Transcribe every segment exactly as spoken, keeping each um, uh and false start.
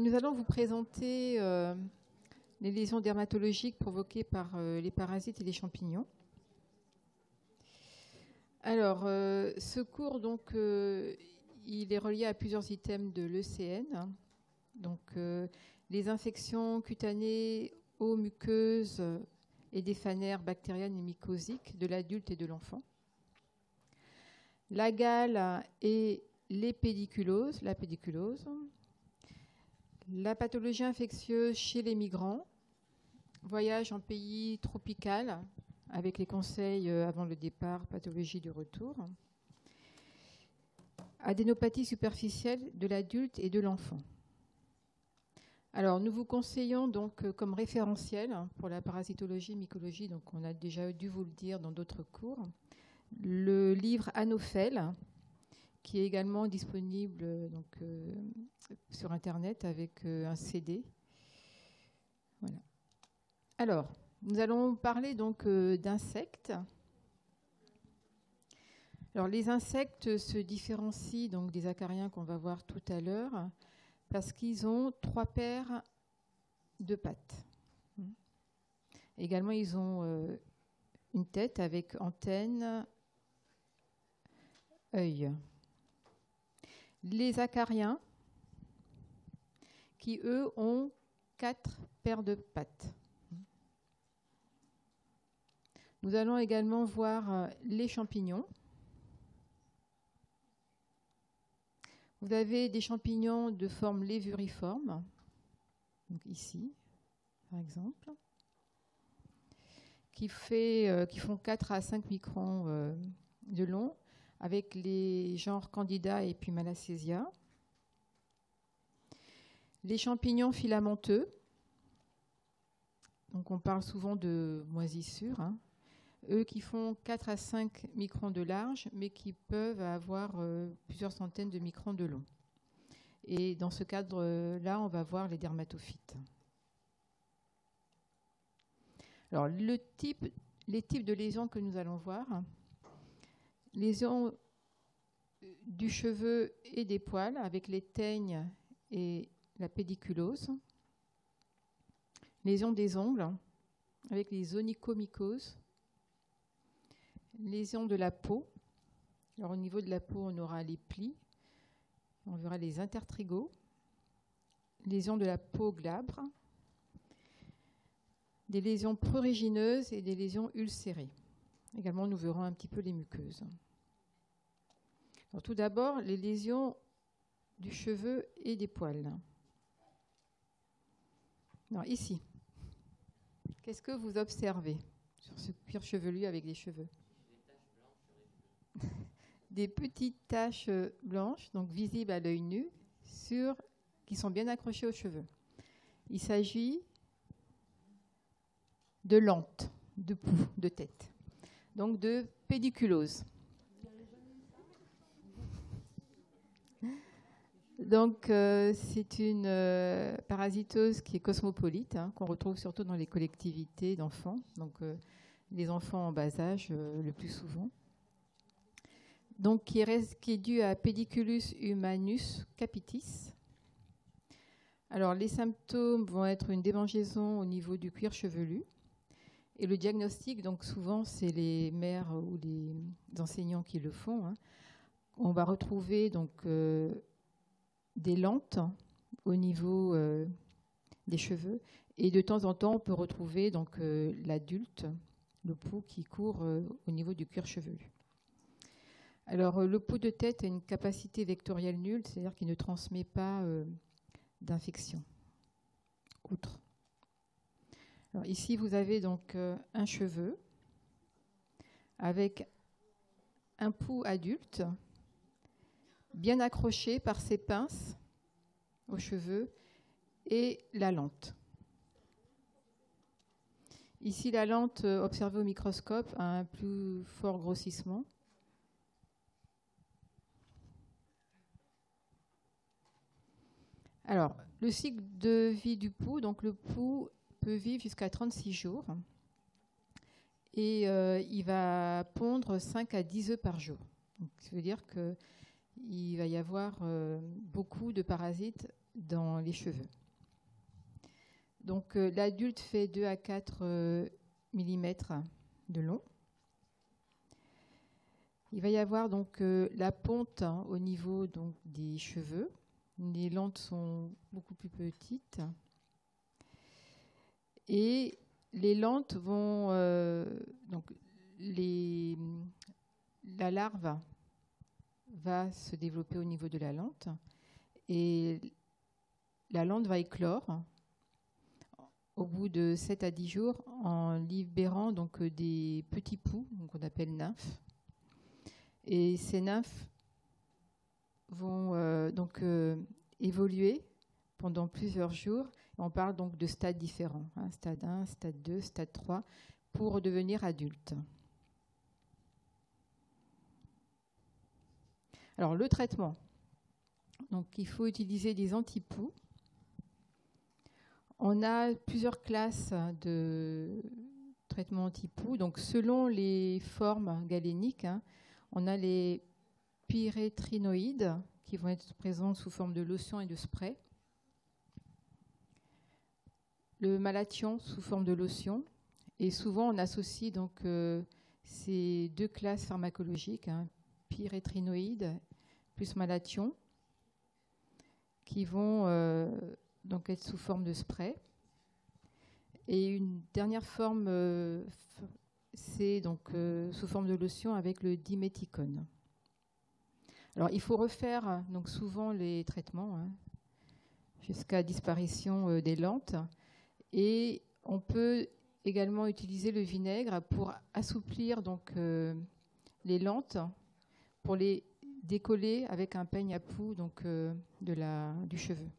nous allons vous présenter euh, les lésions dermatologiques provoquées par euh, les parasites et les champignons. Alors, euh, ce cours, donc, euh, il est relié à plusieurs items de l'E C N. Donc, euh, les infections cutanées aux muqueuses et des phanères bactériennes et mycosiques de l'adulte et de l'enfant. La gale et les pédiculoses, la pédiculose. La pathologie infectieuse chez les migrants. Voyage en pays tropical avec les conseils avant le départ, pathologie du retour. Adénopathie superficielle de l'adulte et de l'enfant. Alors, nous vous conseillons donc euh, comme référentiel pour la parasitologie, mycologie, donc on a déjà dû vous le dire dans d'autres cours, le livre Anophel, qui est également disponible euh, donc, euh, sur Internet avec euh, un C D. Voilà. Alors, nous allons parler donc euh, d'insectes. Alors, les insectes se différencient donc des acariens qu'on va voir tout à l'heure, parce qu'ils ont trois paires de pattes. Également, ils ont euh, une tête avec antenne, œil. Les acariens, qui eux ont quatre paires de pattes. Nous allons également voir euh, les champignons. Vous avez des champignons de forme lévuriforme, donc ici, par exemple, qui, fait, euh, qui font quatre à cinq microns euh, de long, avec les genres Candida et puis Malassezia. Les champignons filamenteux, donc on parle souvent de moisissures, hein, eux qui font quatre à cinq microns de large, mais qui peuvent avoir euh, plusieurs centaines de microns de long. Et dans ce cadre-là, on va voir les dermatophytes. Alors, le type, les types de lésions que nous allons voir, lésions du cheveu et des poils, avec les teignes et la pédiculose. Lésions des ongles, avec les onychomycoses. Lésions de la peau. Alors, au niveau de la peau, on aura les plis. On verra les intertrigaux. Lésions de la peau glabre. Des lésions prurigineuses et des lésions ulcérées. Également, nous verrons un petit peu les muqueuses. Alors, tout d'abord, les lésions du cheveu et des poils. Alors, ici, qu'est-ce que vous observez sur ce cuir chevelu avec les cheveux? Des petites taches blanches, donc visibles à l'œil nu, sur, qui sont bien accrochées aux cheveux. Il s'agit de lentes, de poux, de tête. Donc de pédiculose. Donc euh, c'est une euh, parasiteuse qui est cosmopolite, hein, qu'on retrouve surtout dans les collectivités d'enfants, donc euh, les enfants en bas âge euh, le plus souvent. Donc, qui est, qui est dû à Pediculus humanus capitis. Alors, les symptômes vont être une démangeaison au niveau du cuir chevelu. Et le diagnostic, donc souvent, c'est les mères ou les enseignants qui le font. Hein. On va retrouver donc euh, des lentes au niveau euh, des cheveux. Et de temps en temps, on peut retrouver donc euh, l'adulte, le pouls qui court euh, au niveau du cuir chevelu. Alors, le pouls de tête a une capacité vectorielle nulle, c'est-à-dire qu'il ne transmet pas euh, d'infection. Outre. Alors, ici, vous avez donc euh, un cheveu avec un pouls adulte bien accroché par ses pinces aux cheveux et la lente. Ici, la lente euh, observée au microscope a un plus fort grossissement. Alors, le cycle de vie du pouls, donc le pouls peut vivre jusqu'à trente-six jours et euh, il va pondre cinq à dix œufs par jour. Donc, ça veut dire qu'il va y avoir euh, beaucoup de parasites dans les cheveux. Donc euh, l'adulte fait deux à quatre euh, millimètres de long. Il va y avoir donc euh, la ponte hein, au niveau donc, des cheveux. Les lentes sont beaucoup plus petites. Et les lentes vont... Euh, donc les, la larve va se développer au niveau de la lente. Et la lente va éclore au bout de sept à dix jours en libérant donc, des petits poux qu'on appelle nymphes. Et ces nymphes vont euh, donc euh, évoluer pendant plusieurs jours. On parle donc de stades différents, hein, stade un, stade deux, stade trois, pour devenir adulte. Alors le traitement. Donc il faut utiliser des antipoux. On a plusieurs classes de traitements antipoux. Donc selon les formes galéniques, hein, on a les pyrétrinoïdes qui vont être présents sous forme de lotion et de spray. Le malathion sous forme de lotion. Et souvent, on associe donc euh, ces deux classes pharmacologiques, hein, pyrétrinoïdes plus malathion, qui vont euh, donc être sous forme de spray. Et une dernière forme, euh, c'est donc euh, sous forme de lotion avec le diméthicone. Alors, il faut refaire donc souvent les traitements hein, jusqu'à disparition euh, des lentes. Et on peut également utiliser le vinaigre pour assouplir donc, euh, les lentes, pour les décoller avec un peigne à poux donc, euh, de la, du cheveu.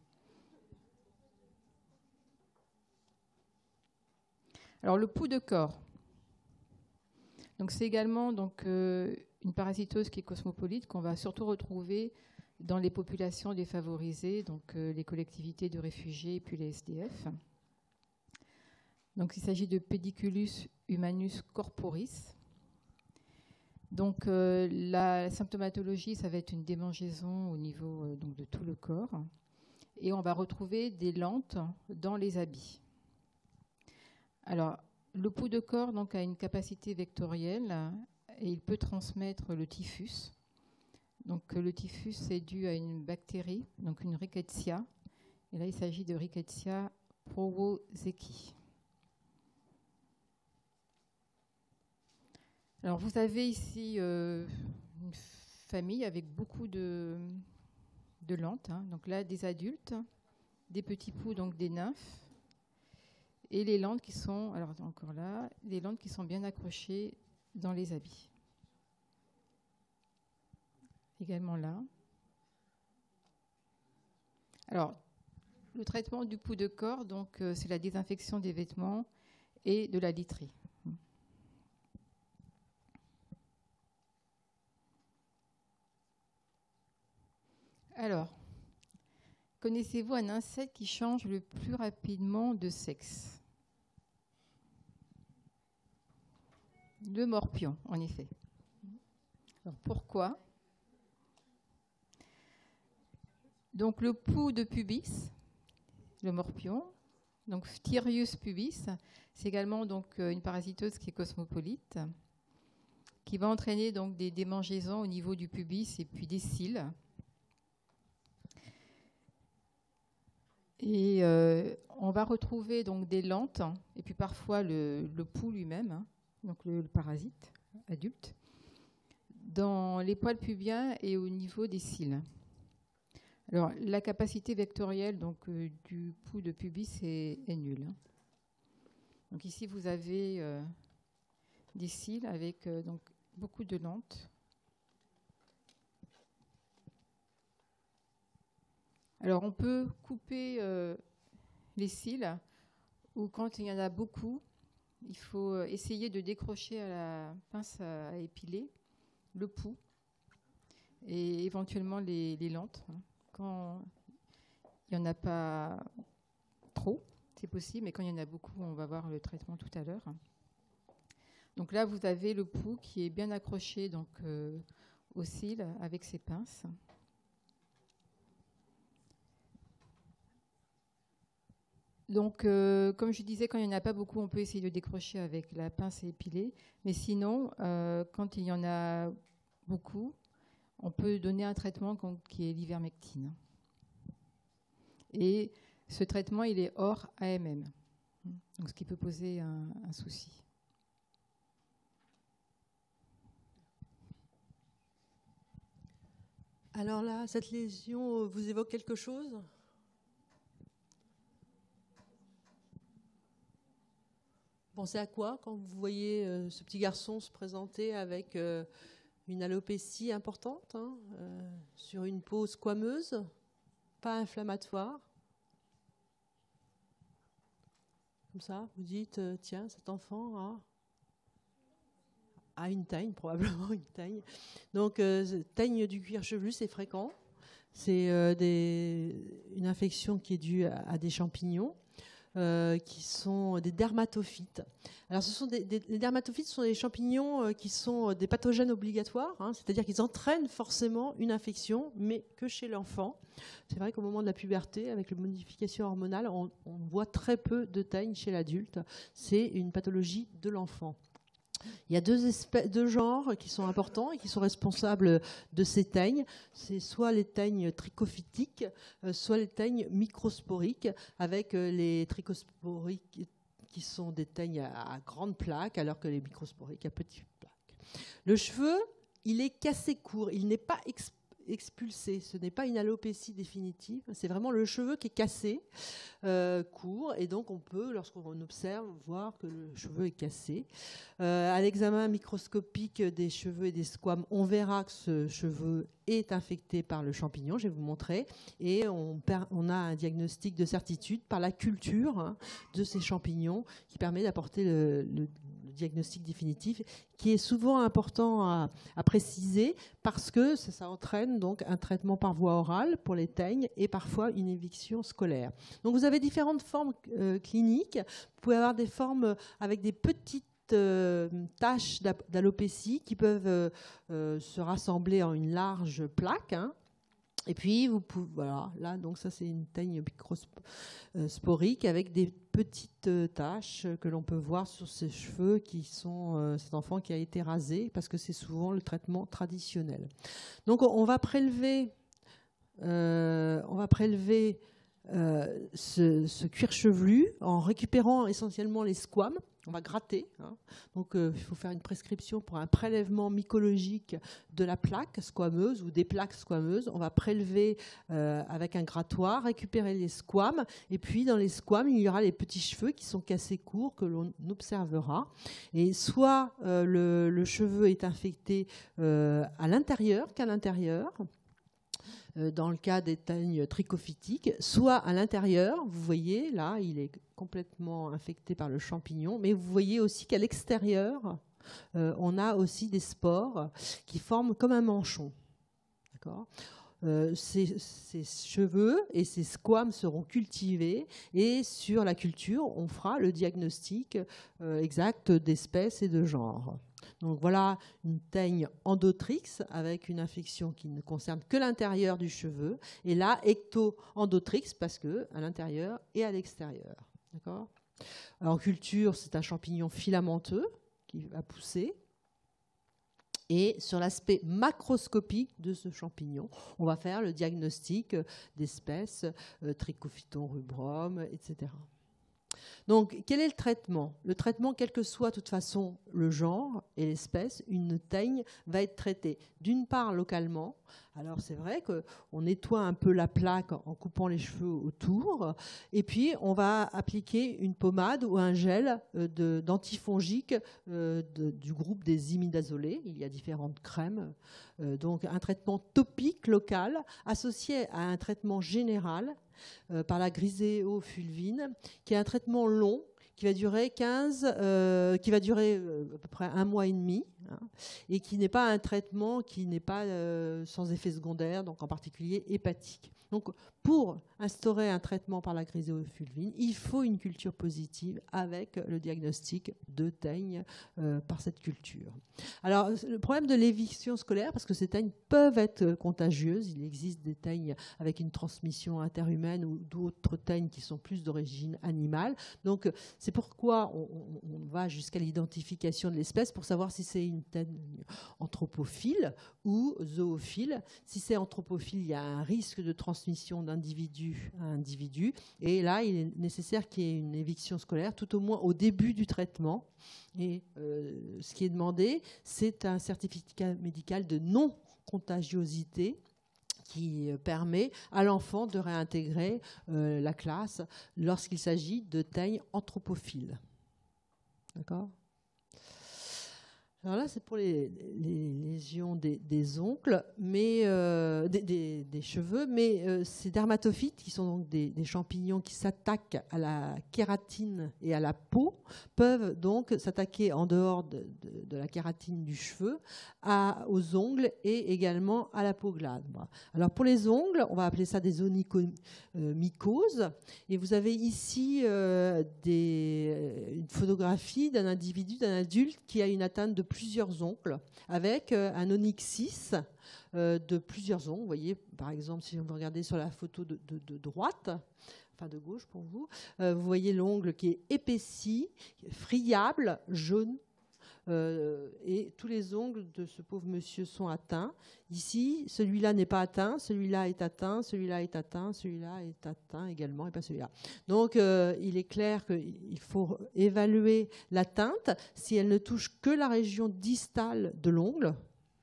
Alors, le poux de corps. Donc, c'est également donc, euh, une parasitose qui est cosmopolite, qu'on va surtout retrouver dans les populations défavorisées, donc euh, les collectivités de réfugiés et puis les S D F. Donc, il s'agit de Pediculus humanus corporis. Donc, euh, la symptomatologie, ça va être une démangeaison au niveau euh, donc, de tout le corps. Et on va retrouver des lentes dans les habits. Alors, le poux de corps donc, a une capacité vectorielle et il peut transmettre le typhus. Donc, le typhus est dû à une bactérie, donc une rickettsia. Et là, il s'agit de Rickettsia prowazekii. Alors, vous avez ici euh, une famille avec beaucoup de, de lentes. Hein. Donc là, des adultes, des petits poux, donc des nymphes, et les lentes qui sont, alors encore là, les lentes qui sont bien accrochées dans les habits. Également là. Alors, le traitement du poux de corps, donc euh, c'est la désinfection des vêtements et de la literie. Alors, connaissez-vous un insecte qui change le plus rapidement de sexe? Le morpion, en effet. Alors, pourquoi? Donc, le poux de pubis, le morpion, donc Phtirius pubis, c'est également donc, une parasitose qui est cosmopolite, qui va entraîner donc, des démangeaisons au niveau du pubis et puis des cils. Et euh, on va retrouver donc des lentes et puis parfois le, le poux lui-même, hein, donc le, le parasite adulte, dans les poils pubiens et au niveau des cils. Alors la capacité vectorielle donc, euh, du poux de pubis est, est nulle. Hein. Donc ici vous avez euh, des cils avec euh, donc, beaucoup de lentes. Alors, on peut couper euh, les cils, ou quand il y en a beaucoup, il faut essayer de décrocher à la pince à épiler le poux et éventuellement les, les lentes. Quand il n'y en a pas trop, c'est possible, mais quand il y en a beaucoup, on va voir le traitement tout à l'heure. Donc là, vous avez le poux qui est bien accroché donc, euh, aux cils avec ses pinces. Donc, euh, comme je disais, quand il n'y en a pas beaucoup, on peut essayer de décrocher avec la pince et épiler. Mais sinon, euh, quand il y en a beaucoup, on peut donner un traitement qui est l'ivermectine. Et ce traitement, il est hors A M M, donc ce qui peut poser un, un souci. Alors là, cette lésion vous évoque quelque chose ? Pensez à quoi quand vous voyez euh, ce petit garçon se présenter avec euh, une alopécie importante, hein, euh, sur une peau squameuse, pas inflammatoire? Comme ça, vous dites, euh, tiens, cet enfant a, a une teigne, probablement une teigne. Donc, euh, teigne du cuir chevelu, c'est fréquent. C'est euh, des, une infection qui est due à, à des champignons. Euh, qui sont des dermatophytes. Alors, ce sont des, des, les dermatophytes sont des champignons euh, qui sont des pathogènes obligatoires, hein, c'est-à-dire qu'ils entraînent forcément une infection, mais que chez l'enfant. C'est vrai qu'au moment de la puberté, avec les modifications hormonales, on, on voit très peu de teigne chez l'adulte. C'est une pathologie de l'enfant. Il y a deux, espèces, deux genres qui sont importants et qui sont responsables de ces teignes. C'est soit les teignes trichophytiques, euh, soit les teignes microsporiques, avec euh, les trichosporiques qui sont des teignes à, à grandes plaques, alors que les microsporiques à petites plaques. Le cheveu, il est cassé court, il n'est pas exp- expulsé. Ce n'est pas une alopécie définitive, c'est vraiment le cheveu qui est cassé, euh, court, et donc on peut, lorsqu'on observe, voir que le cheveu est cassé. Euh, à l'examen microscopique des cheveux et des squames, on verra que ce cheveu est infecté par le champignon, je vais vous montrer, et on, per- on a un diagnostic de certitude par la culture, hein, de ces champignons qui permet d'apporter le, le diagnostic définitif, qui est souvent important à, à préciser parce que ça, ça entraîne donc un traitement par voie orale pour les teignes et parfois une éviction scolaire. Donc vous avez différentes formes euh, cliniques. Vous pouvez avoir des formes avec des petites euh, taches d'alopécie qui peuvent euh, euh, se rassembler en une large plaque, hein. Et puis, vous pouvez, voilà, là, donc ça, c'est une teigne microsporique avec des petites taches que l'on peut voir sur ses cheveux, qui sont euh, cet enfant qui a été rasé, parce que c'est souvent le traitement traditionnel. Donc, on va prélever, euh, on va prélever euh, ce, ce cuir chevelu en récupérant essentiellement les squames. On va gratter, hein. Donc euh, il faut faire une prescription pour un prélèvement mycologique de la plaque squameuse ou des plaques squameuses. On va prélever euh, avec un grattoir, récupérer les squames, et puis dans les squames, il y aura les petits cheveux qui sont cassés courts que l'on observera. Et soit euh, le, le cheveu est infecté euh, à l'intérieur qu'à l'intérieur, dans le cas des teignes trichophytiques, soit à l'intérieur, vous voyez, là, il est complètement infecté par le champignon, mais vous voyez aussi qu'à l'extérieur, euh, on a aussi des spores qui forment comme un manchon. D'accord ? Euh, ces, ces cheveux et ces squames seront cultivés et sur la culture, on fera le diagnostic euh, exact d'espèce et de genre. Donc voilà une teigne endotrix avec une infection qui ne concerne que l'intérieur du cheveu, et là ecto-endotrix parce que à l'intérieur et à l'extérieur. D'accord ? En culture, c'est un champignon filamenteux qui va pousser. Et sur l'aspect macroscopique de ce champignon, on va faire le diagnostic d'espèces, euh, Trichophyton rubrum, et cetera. Donc, quel est le traitement ? Le traitement, quel que soit de toute façon le genre et l'espèce, une teigne va être traitée d'une part localement. Alors c'est vrai qu'on nettoie un peu la plaque en coupant les cheveux autour, et puis on va appliquer une pommade ou un gel de, d'antifongique euh, de, du groupe des imidazolés. Il y a différentes crèmes. Euh, donc un traitement topique local associé à un traitement général euh, par la griséofulvine, qui est un traitement long, qui va durer quinze, euh, qui va durer à peu près un mois et demi, hein, et qui n'est pas un traitement qui n'est pas euh, sans effet secondaire, donc en particulier hépatique. Donc, pour instaurer un traitement par la chrysofulvine, il faut une culture positive avec le diagnostic de teigne euh, par cette culture. Alors, le problème de l'éviction scolaire, parce que ces teignes peuvent être contagieuses, il existe des teignes avec une transmission interhumaine ou d'autres teignes qui sont plus d'origine animale. Donc, c'est pourquoi on, on, on va jusqu'à l'identification de l'espèce pour savoir si c'est une teigne anthropophile ou zoophile. Si c'est anthropophile, il y a un risque de transmission d'individu à individu. Et là, il est nécessaire qu'il y ait une éviction scolaire, tout au moins au début du traitement. Et euh, ce qui est demandé, c'est un certificat médical de non-contagiosité qui permet à l'enfant de réintégrer euh, la classe lorsqu'il s'agit de teignes anthropophiles. D'accord ? Alors là, c'est pour les, les lésions des, des ongles, mais euh, des, des, des cheveux, mais euh, ces dermatophytes, qui sont donc des, des champignons qui s'attaquent à la kératine et à la peau, peuvent donc s'attaquer en dehors de, de, de la kératine du cheveu à, aux ongles et également à la peau glabre. Alors pour les ongles, on va appeler ça des onychomycoses, et vous avez ici euh, des, une photographie d'un individu, d'un adulte qui a une atteinte de plusieurs ongles, avec euh, un onyxis euh, de plusieurs ongles. Vous voyez, par exemple, si vous regardez sur la photo de, de, de droite, enfin de gauche pour vous, euh, vous voyez l'ongle qui est épaissi, friable, jaune, euh, et tous les ongles de ce pauvre monsieur sont atteints. Ici, celui-là n'est pas atteint, celui-là est atteint, celui-là est atteint, celui-là est atteint également, et pas celui-là. Donc, euh, il est clair qu'il faut évaluer l'atteinte si elle ne touche que la région distale de l'ongle,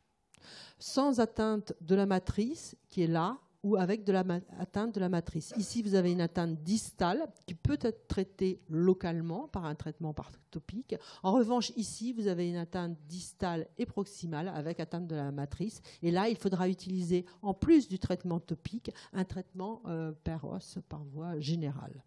sans atteinte de la matrice qui est là, ou avec de la ma- atteinte de la matrice. Ici, vous avez une atteinte distale qui peut être traitée localement par un traitement par topique. En revanche, ici, vous avez une atteinte distale et proximale avec atteinte de la matrice. Et là, il faudra utiliser, en plus du traitement topique, un traitement euh, per os, par voie générale.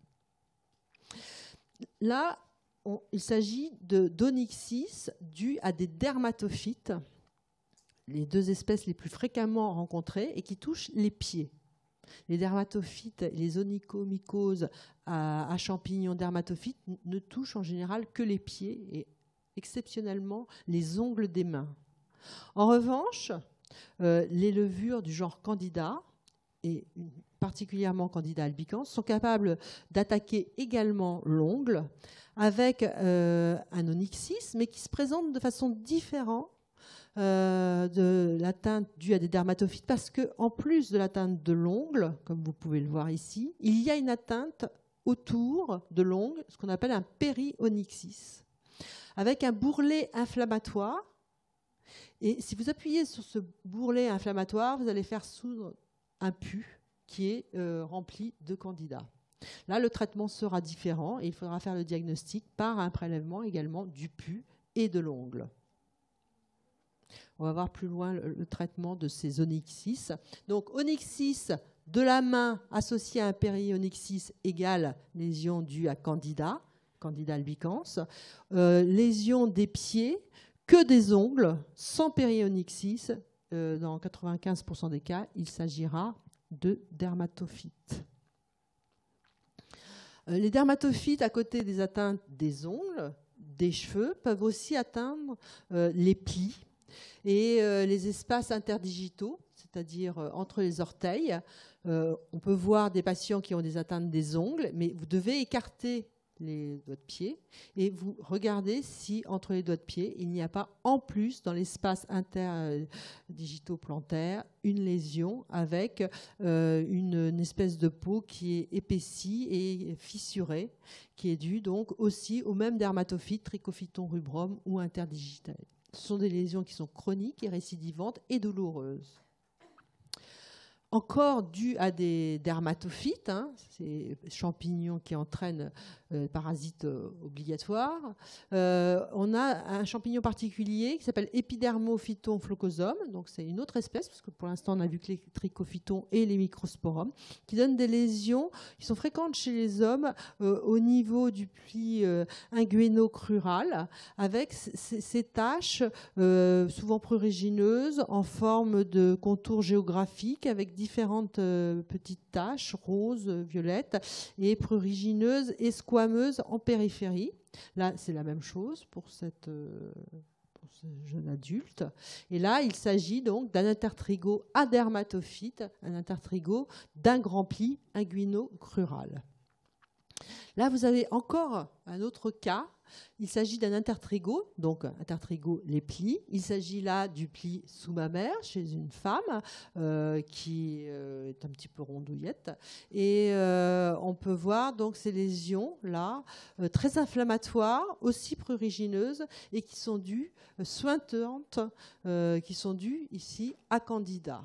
Là, on, il s'agit de d'onyxis dû à des dermatophytes, les deux espèces les plus fréquemment rencontrées et qui touchent les pieds. Les dermatophytes, les onychomycoses à, à champignons dermatophytes ne touchent en général que les pieds et exceptionnellement les ongles des mains. En revanche, euh, les levures du genre Candida, et particulièrement Candida albicans, sont capables d'attaquer également l'ongle avec euh, un onyxis, mais qui se présente de façon différente Euh, de l'atteinte due à des dermatophytes, parce qu'en plus de l'atteinte de l'ongle, comme vous pouvez le voir ici, il y a une atteinte autour de l'ongle, ce qu'on appelle un périonyxis, avec un bourrelet inflammatoire. Et si vous appuyez sur ce bourrelet inflammatoire, vous allez faire soudre un pus qui est euh, rempli de candida. Là, le traitement sera différent et il faudra faire le diagnostic par un prélèvement également du pus et de l'ongle. On va voir plus loin le, le traitement de ces onyxis. Donc, onyxis de la main associé à un périonyxis égale lésion due à Candida, Candida albicans. Euh, lésion des pieds, que des ongles, sans périonyxis. Euh, dans quatre-vingt-quinze pour cent des cas, il s'agira de dermatophytes. Euh, les dermatophytes, à côté des atteintes des ongles, des cheveux, peuvent aussi atteindre euh, les plis et euh, les espaces interdigitaux, c'est-à-dire euh, entre les orteils. Euh, on peut voir des patients qui ont des atteintes des ongles, mais vous devez écarter les doigts de pied et vous regardez si entre les doigts de pied, il n'y a pas en plus dans l'espace interdigitoplantaire une lésion avec euh, une, une espèce de peau qui est épaissie et fissurée, qui est due donc aussi au même dermatophyte, Trichophyton rubrum ou interdigital. Ce sont des lésions qui sont chroniques et récidivantes et douloureuses. encore dû à des dermatophytes, hein, ces champignons qui entraînent euh, parasites euh, obligatoires. Euh, on a un champignon particulier qui s'appelle Epidermophyton flocosum, donc c'est une autre espèce, parce que pour l'instant on a vu que les trichophytons et les microsporums, qui donnent des lésions qui sont fréquentes chez les hommes euh, au niveau du pli euh, inguéno-crural, avec ces taches euh, souvent prurigineuses en forme de contour géographique, avec différentes euh, petites taches roses, violettes et prurigineuses et squameuses en périphérie. Là, c'est la même chose pour, cette, euh, pour ce jeune adulte. Et là, il s'agit donc d'un intertrigo adermatophyte, un intertrigo d'un grand pli inguino-crural. Là, vous avez encore un autre cas. Il s'agit d'un intertrigo, donc intertrigo les plis. Il s'agit là du pli sous-mammaire chez une femme euh, qui euh, est un petit peu rondouillette. Et euh, on peut voir donc ces lésions là, euh, très inflammatoires, aussi prurigineuses et qui sont dues, euh, suintantes, euh, qui sont dues ici à Candida.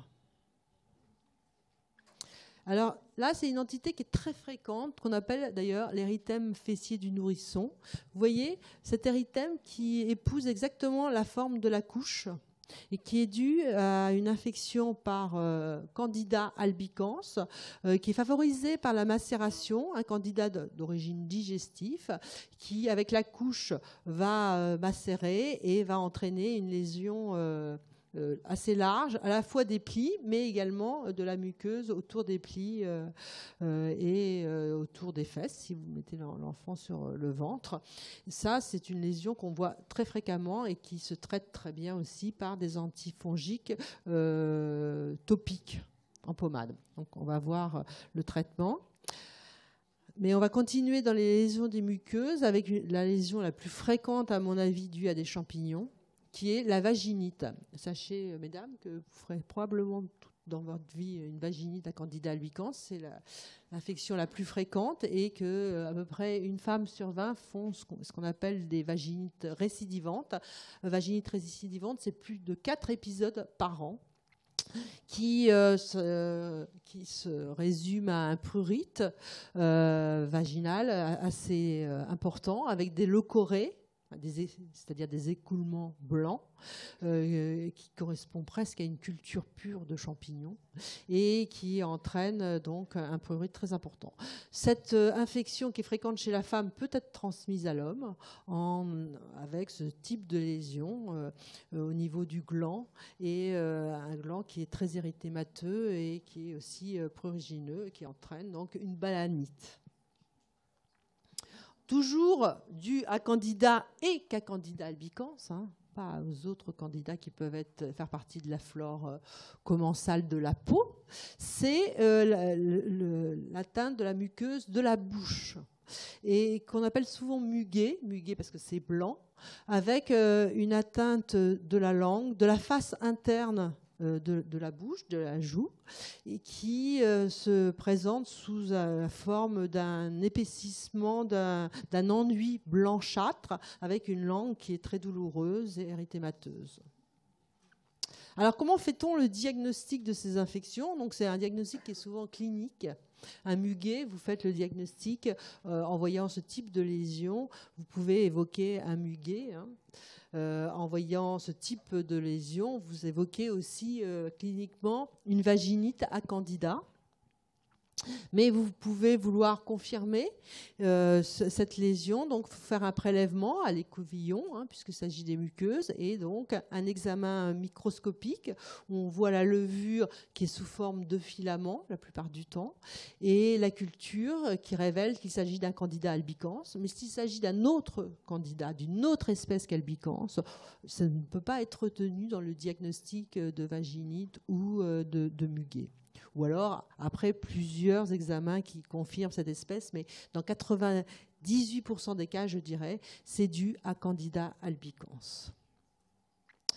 Alors là, c'est une entité qui est très fréquente, qu'on appelle d'ailleurs l'érythème fessier du nourrisson. Vous voyez, cet érythème qui épouse exactement la forme de la couche et qui est dû à une infection par euh, Candida albicans, euh, qui est favorisée par la macération, un Candida d'origine digestive, qui, avec la couche, va euh, macérer et va entraîner une lésion euh, Euh, assez large, à la fois des plis, mais également de la muqueuse autour des plis euh, euh, et euh, autour des fesses, si vous mettez l'enfant sur le ventre. Ça, c'est une lésion qu'on voit très fréquemment et qui se traite très bien aussi par des antifongiques euh, topiques en pommade. Donc, on va voir le traitement. Mais on va continuer dans les lésions des muqueuses avec la lésion la plus fréquente, à mon avis, due à des champignons, qui est la vaginite. Sachez, mesdames, que vous ferez probablement tout dans votre vie une vaginite à Candida albicans. C'est l'infection la, la plus fréquente et que à peu près une femme sur vingt font ce qu'on, ce qu'on appelle des vaginites récidivantes. Vaginite récidivante, c'est plus de quatre épisodes par an qui, euh, se, qui se résume à un prurite euh, vaginal assez euh, important avec des leucorrhées, Des, c'est-à-dire des écoulements blancs euh, qui correspondent presque à une culture pure de champignons et qui entraîne donc un prurite très important. Cette euh, infection qui est fréquente chez la femme peut être transmise à l'homme en, avec ce type de lésion euh, au niveau du gland et euh, un gland qui est très érythémateux et qui est aussi euh, prurigineux et qui entraîne donc une balanite. Toujours dû à Candida et qu'à Candida albicans, hein, pas aux autres candidats qui peuvent être, faire partie de la flore euh, commensale de la peau, c'est euh, l'atteinte de la muqueuse de la bouche et qu'on appelle souvent muguet, muguet parce que c'est blanc, avec euh, une atteinte de la langue, de la face interne De, de la bouche, de la joue, et qui euh, se présente sous la forme d'un épaississement, d'un, d'un enduit blanchâtre, avec une langue qui est très douloureuse et érythémateuse. Alors, comment fait-on le diagnostic de ces infections ? Donc, c'est un diagnostic qui est souvent clinique. Un muguet, vous faites le diagnostic euh, en voyant ce type de lésion. Vous pouvez évoquer un muguet. Hein. Euh, en voyant ce type de lésion, vous évoquez aussi euh, cliniquement une vaginite à Candida. Mais vous pouvez vouloir confirmer euh, cette lésion, donc faire un prélèvement à l'écouvillon, hein, puisqu'il s'agit des muqueuses, et donc un examen microscopique où on voit la levure qui est sous forme de filament la plupart du temps, et la culture qui révèle qu'il s'agit d'un Candida albicans. Mais s'il s'agit d'un autre Candida, d'une autre espèce qu'albicans, ça ne peut pas être retenu dans le diagnostic de vaginite ou de, de muguet. Ou alors, après plusieurs examens qui confirment cette espèce, mais dans quatre-vingt-dix-huit pour cent des cas, je dirais, c'est dû à Candida albicans.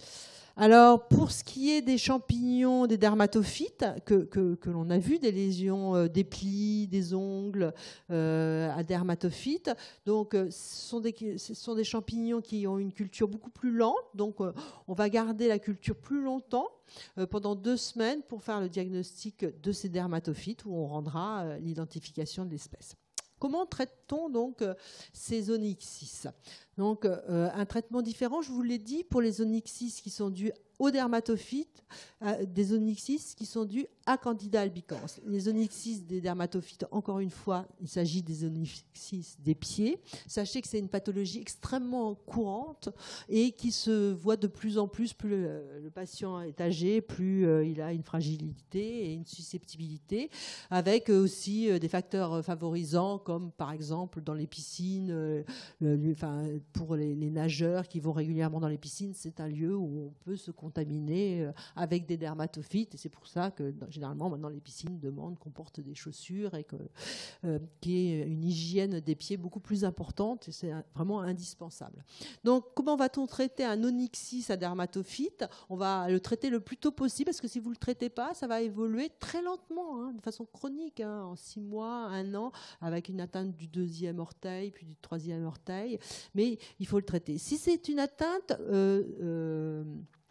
Alors, pour ce qui est des champignons, des dermatophytes, que, que, que l'on a vu, des lésions euh, des plis, des ongles euh, à dermatophytes, donc euh, ce, sont des, ce sont des champignons qui ont une culture beaucoup plus lente, donc euh, on va garder la culture plus longtemps, euh, pendant deux semaines, pour faire le diagnostic de ces dermatophytes, où on rendra euh, l'identification de l'espèce. Comment traite-t-on donc euh, ces onyxis? Donc, euh, un traitement différent, je vous l'ai dit, pour les onyxis qui sont dus aux dermatophytes, euh, des onyxis qui sont dus à Candida albicans. Les onyxis des dermatophytes, encore une fois, il s'agit des onyxis des pieds. Sachez que c'est une pathologie extrêmement courante et qui se voit de plus en plus. Plus le, le patient est âgé, plus euh, il a une fragilité et une susceptibilité, avec aussi euh, des facteurs favorisants, comme par exemple dans les piscines, euh, le, enfin, pour les, les nageurs qui vont régulièrement dans les piscines, c'est un lieu où on peut se contaminer avec des dermatophytes. Et c'est pour ça que généralement maintenant les piscines demandent qu'on porte des chaussures et que, euh, qu'il y ait une hygiène des pieds beaucoup plus importante. Et c'est vraiment indispensable. Donc comment va-t-on traiter un onyxis à dermatophyte? On va le traiter le plus tôt possible, parce que si vous ne le traitez pas, ça va évoluer très lentement, hein, de façon chronique, hein, en six mois, un an, avec une atteinte du deuxième orteil, puis du troisième orteil. Mais il faut le traiter. Si c'est une atteinte euh, euh,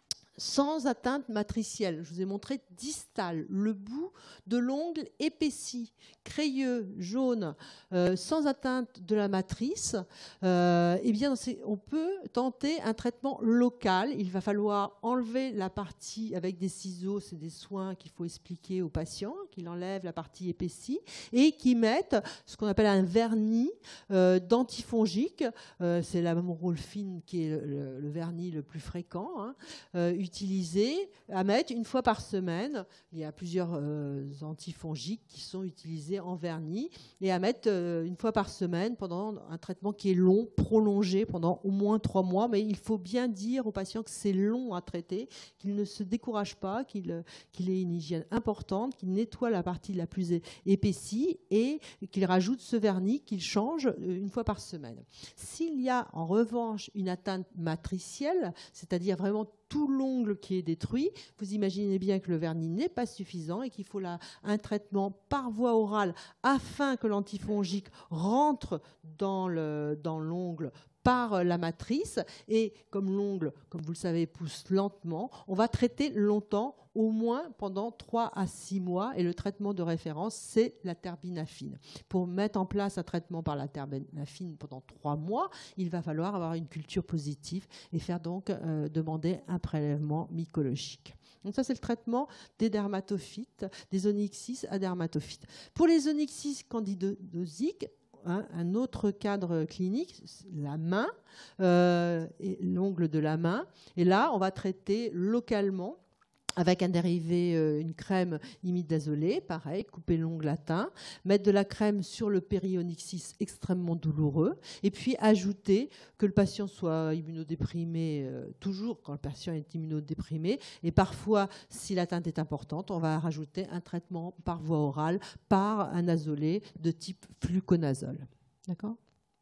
sans atteinte matricielle, je vous ai montré distale, le bout de l'ongle épaissi, crayeux, jaune, euh, sans atteinte de la matrice, euh, eh bien, on peut tenter un traitement local. Il va falloir enlever la partie avec des ciseaux, c'est des soins qu'il faut expliquer au patient, qu'il enlève la partie épaissie et qu'il mette ce qu'on appelle un vernis euh, d'antifongique. Euh, c'est la morolfine qui est le, le, le vernis le plus fréquent, hein, euh, utilisé à mettre une fois par semaine. Il y a plusieurs euh, antifongiques qui sont utilisés en vernis, et à mettre euh, une fois par semaine pendant un traitement qui est long, prolongé pendant au moins trois mois. Mais il faut bien dire aux patients que c'est long à traiter, qu'il ne se décourage pas, qu'il, qu'il ait une hygiène importante, qu'il nettoie la partie la plus épaissie et qu'il rajoute ce vernis qu'il change une fois par semaine. S'il y a en revanche une atteinte matricielle, c'est-à-dire vraiment tout l'ongle qui est détruit, vous imaginez bien que le vernis n'est pas suffisant et qu'il faut là un traitement par voie orale afin que l'antifongique rentre dans le, dans l'ongle par la matrice. Et comme l'ongle, comme vous le savez, pousse lentement, on va traiter longtemps, au moins pendant trois à six mois. Et le traitement de référence, c'est la terbinafine. Pour mettre en place un traitement par la terbinafine pendant trois mois, il va falloir avoir une culture positive et faire donc euh, demander un prélèvement mycologique. Donc ça, c'est le traitement des dermatophytes, des onyxis à dermatophytes. Pour les onyxis candidosiques, Hein, un autre cadre clinique, la main, euh, et l'ongle de la main. Et là, on va traiter localement avec un dérivé, euh, une crème imidazolée, pareil, couper l'ongle atteint, mettre de la crème sur le périonyxis extrêmement douloureux, et puis ajouter que le patient soit immunodéprimé, euh, toujours quand le patient est immunodéprimé, et parfois, si l'atteinte est importante, on va rajouter un traitement par voie orale, par un azolé de type fluconazole. D'accord ?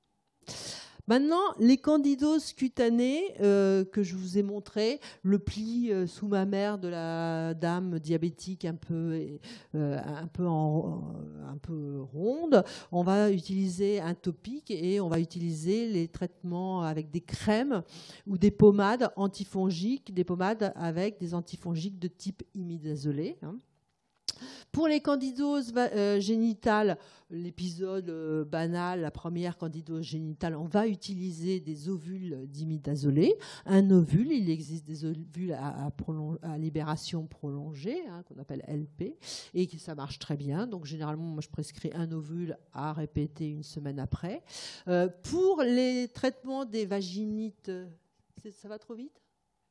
Maintenant, les candidoses cutanées euh, que je vous ai montré, le pli euh, sous mammaire de la dame diabétique un peu, euh, un peu, en, un peu ronde, on va utiliser un topique et on va utiliser les traitements avec des crèmes ou des pommades antifongiques, des pommades avec des antifongiques de type imidazolé. Hein. Pour les candidoses euh, génitales, l'épisode euh, banal, la première candidose génitale, on va utiliser des ovules d'imidazolé. Un ovule, il existe des ovules à, à, prolong- à libération prolongée, hein, qu'on appelle L P, et que ça marche très bien. Donc généralement, moi, je prescris un ovule à répéter une semaine après. Euh, pour les traitements des vaginites, ça va trop vite ?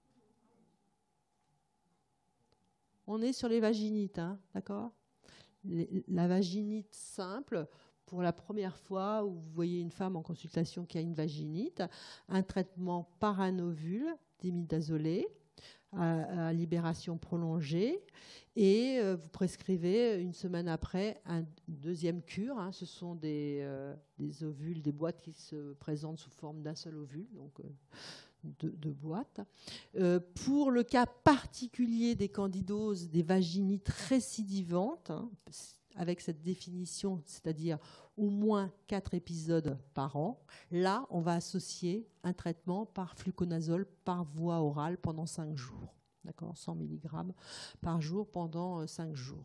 On est sur les vaginites, hein, d'accord ? La vaginite simple, pour la première fois où vous voyez une femme en consultation qui a une vaginite, un traitement par un ovule d'imidazolé à, à libération prolongée, et euh, vous prescrivez une semaine après une deuxième cure. Hein, ce sont des, euh, des ovules, des boîtes qui se présentent sous forme d'un seul ovule, donc euh, de, de boîte. Euh, pour le cas particulier des candidoses, des vaginites récidivantes, hein, avec cette définition, c'est-à-dire au moins quatre épisodes par an, là, on va associer un traitement par fluconazole par voie orale pendant cinq jours. D'accord, cent milligrammes par jour pendant euh, cinq jours.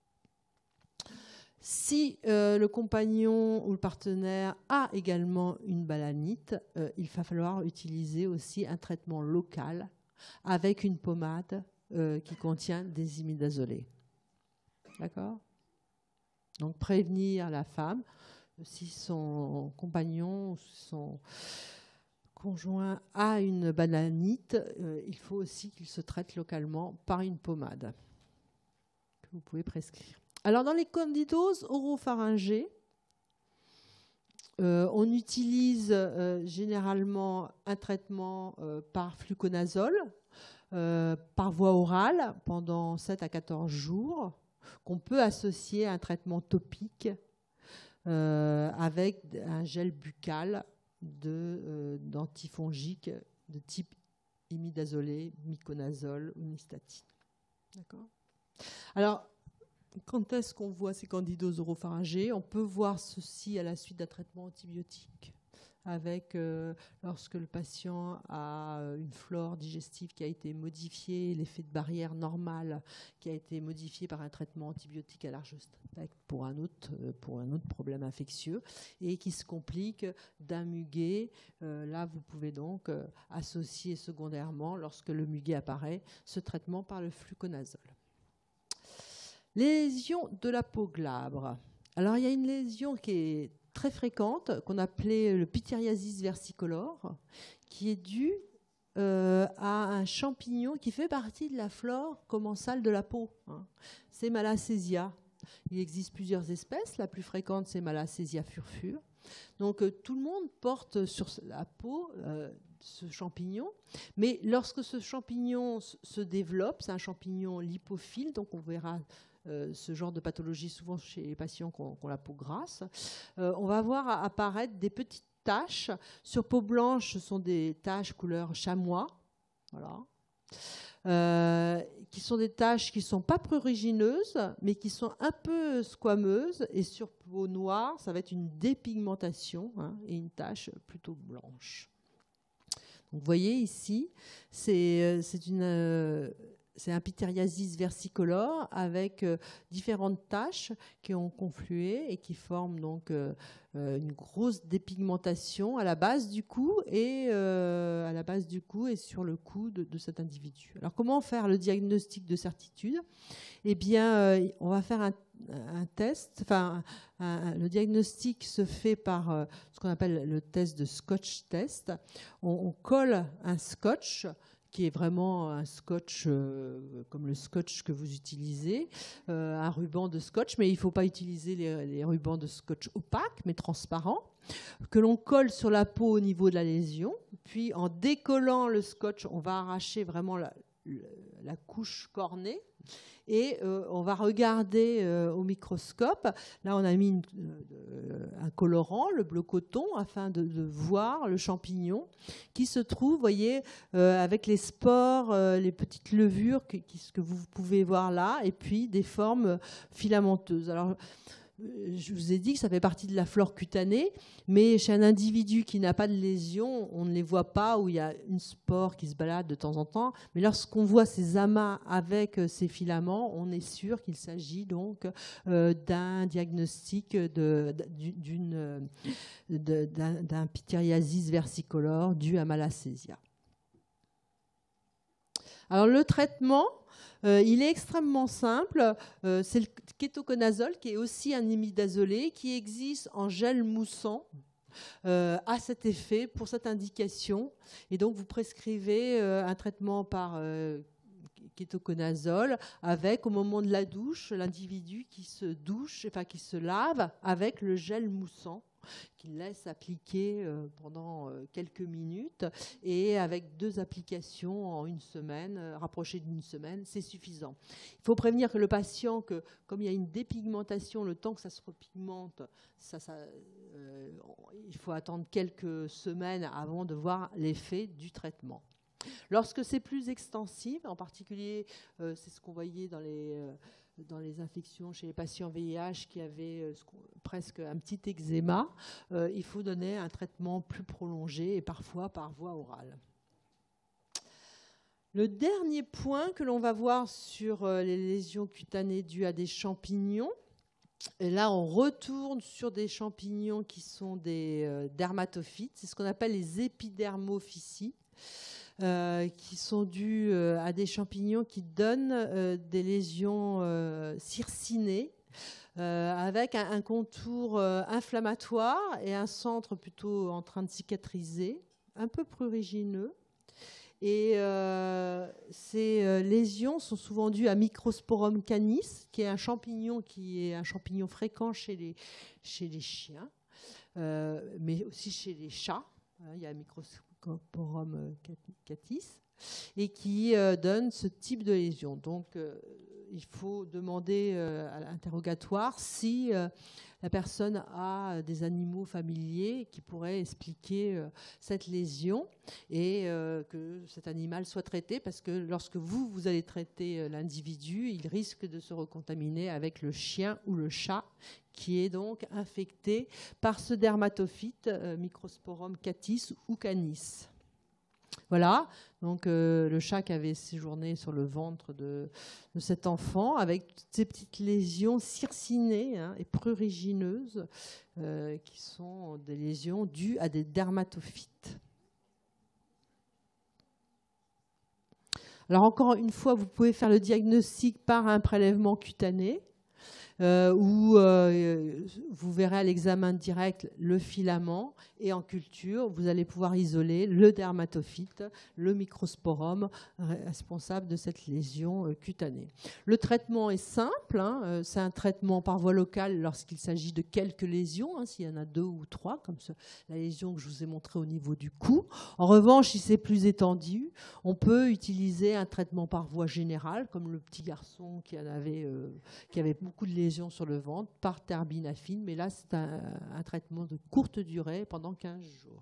Si euh, le compagnon ou le partenaire a également une balanite, euh, il va falloir utiliser aussi un traitement local avec une pommade euh, qui contient des imidazolés. D'accord ? Donc prévenir la femme, si son compagnon ou son conjoint a une balanite, euh, il faut aussi qu'il se traite localement par une pommade que vous pouvez prescrire. Alors, dans les candidoses oropharyngées, euh, on utilise euh, généralement un traitement euh, par fluconazole, euh, par voie orale, pendant sept à quatorze jours, qu'on peut associer à un traitement topique euh, avec un gel buccal de, euh, d'antifongique de type imidazolé, miconazole ou nystatine. D'accord ? Alors, quand est-ce qu'on voit ces candidoses oropharyngées ? On peut voir ceci à la suite d'un traitement antibiotique, avec euh, lorsque le patient a une flore digestive qui a été modifiée, l'effet de barrière normal qui a été modifié par un traitement antibiotique à large spectre pour un autre, pour un autre problème infectieux et qui se complique d'un muguet. Euh, là, vous pouvez donc euh, associer secondairement, lorsque le muguet apparaît, ce traitement par le fluconazole. Les lésions de la peau glabre. Alors, il y a une lésion qui est très fréquente, qu'on appelait le pityriasis versicolore, qui est due euh, à un champignon qui fait partie de la flore commensale de la peau. Hein. C'est Malassezia. Il existe plusieurs espèces. La plus fréquente, c'est Malassezia furfure. Donc, euh, tout le monde porte sur la peau euh, ce champignon. Mais lorsque ce champignon se développe, c'est un champignon lipophile, donc on verra Euh, ce genre de pathologie souvent chez les patients qui ont, qui ont la peau grasse, euh, on va voir apparaître des petites taches. Sur peau blanche, ce sont des taches couleur chamois, voilà, euh, qui sont des taches qui ne sont pas prurigineuses, mais qui sont un peu squameuses. Et sur peau noire, ça va être une dépigmentation, hein, et une tache plutôt blanche. Donc, vous voyez ici, c'est, c'est une... Euh, C'est un pityriasis versicolore avec euh, différentes taches qui ont conflué et qui forment donc euh, une grosse dépigmentation à la base du cou et euh, à la base du cou et sur le cou de, de cet individu. Alors, comment faire le diagnostic de certitude ? Eh bien, euh, on va faire un, un test. Enfin, un, un, le diagnostic se fait par euh, ce qu'on appelle le test de Scotch test. On, on colle un scotch, qui est vraiment un scotch euh, comme le scotch que vous utilisez, euh, un ruban de scotch, mais il ne faut pas utiliser les, les rubans de scotch opaques, mais transparents, que l'on colle sur la peau au niveau de la lésion. Puis, en décollant le scotch, on va arracher vraiment la, la couche cornée. Et euh, on va regarder euh, au microscope. Là, on a mis une, euh, un colorant, le bleu coton, afin de, de voir le champignon qui se trouve, vous voyez, euh, avec les spores, euh, les petites levures que, qui, que vous pouvez voir là, et puis des formes filamenteuses. Alors, je vous ai dit que ça fait partie de la flore cutanée, mais chez un individu qui n'a pas de lésion, on ne les voit pas, où il y a une spore qui se balade de temps en temps. Mais lorsqu'on voit ces amas avec ces filaments, on est sûr qu'il s'agit donc euh, d'un diagnostic de, d'une, de, d'un, d'un pityriasis versicolore dû à Malassezia. Alors le traitement, Euh, il est extrêmement simple. Euh, c'est le kétoconazole qui est aussi un imidazolé qui existe en gel moussant euh, à cet effet pour cette indication. Et donc vous prescrivez euh, un traitement par euh, kétoconazole avec, au moment de la douche, l'individu qui se douche, enfin qui se lave avec le gel moussant qu'il laisse appliquer euh, pendant euh, quelques minutes, et avec deux applications en une semaine, euh, rapprochées d'une semaine, c'est suffisant. Il faut prévenir que le patient que, comme il y a une dépigmentation, le temps que ça se repigmente, ça, ça, euh, il faut attendre quelques semaines avant de voir l'effet du traitement. Lorsque c'est plus extensif, en particulier, euh, c'est ce qu'on voyait dans les, euh, dans les infections chez les patients V I H qui avaient euh, presque un petit eczéma, euh, il faut donner un traitement plus prolongé et parfois par voie orale. Le dernier point que l'on va voir sur euh, les lésions cutanées dues à des champignons, et là on retourne sur des champignons qui sont des euh, dermatophytes, c'est ce qu'on appelle les épidermophyties. Euh, qui sont dus euh, à des champignons qui donnent euh, des lésions euh, circinées euh, avec un, un contour euh, inflammatoire et un centre plutôt en train de cicatriser, un peu prurigineux. Et euh, ces euh, lésions sont souvent dues à Microsporum canis, qui est un champignon qui est un champignon fréquent chez les, chez les chiens, euh, mais aussi chez les chats. Il y a Microsporum catis, et qui euh, donne ce type de lésion. Donc, euh, il faut demander euh, à l'interrogatoire si euh, la personne a des animaux familiers qui pourraient expliquer euh, cette lésion, et euh, que cet animal soit traité, parce que lorsque vous, vous allez traiter euh, l'individu, il risque de se recontaminer avec le chien ou le chat, qui est donc infecté par ce dermatophyte euh, Microsporum catis ou canis. Voilà, donc euh, le chat qui avait séjourné sur le ventre de, de cet enfant, avec toutes ces petites lésions circinées hein, et prurigineuses, euh, qui sont des lésions dues à des dermatophytes. Alors encore une fois, vous pouvez faire le diagnostic par un prélèvement cutané, Euh, où euh, vous verrez à l'examen direct le filament, et en culture, vous allez pouvoir isoler le dermatophyte, le microsporum responsable de cette lésion euh, cutanée. Le traitement est simple, hein, euh, c'est un traitement par voie locale lorsqu'il s'agit de quelques lésions, hein, s'il y en a deux ou trois, comme ce, la lésion que je vous ai montrée au niveau du cou. En revanche, si c'est plus étendu, on peut utiliser un traitement par voie générale, comme le petit garçon qui en avait, euh, qui avait beaucoup de lésions sur le ventre par terbinafine, mais là c'est un, un traitement de courte durée pendant quinze jours.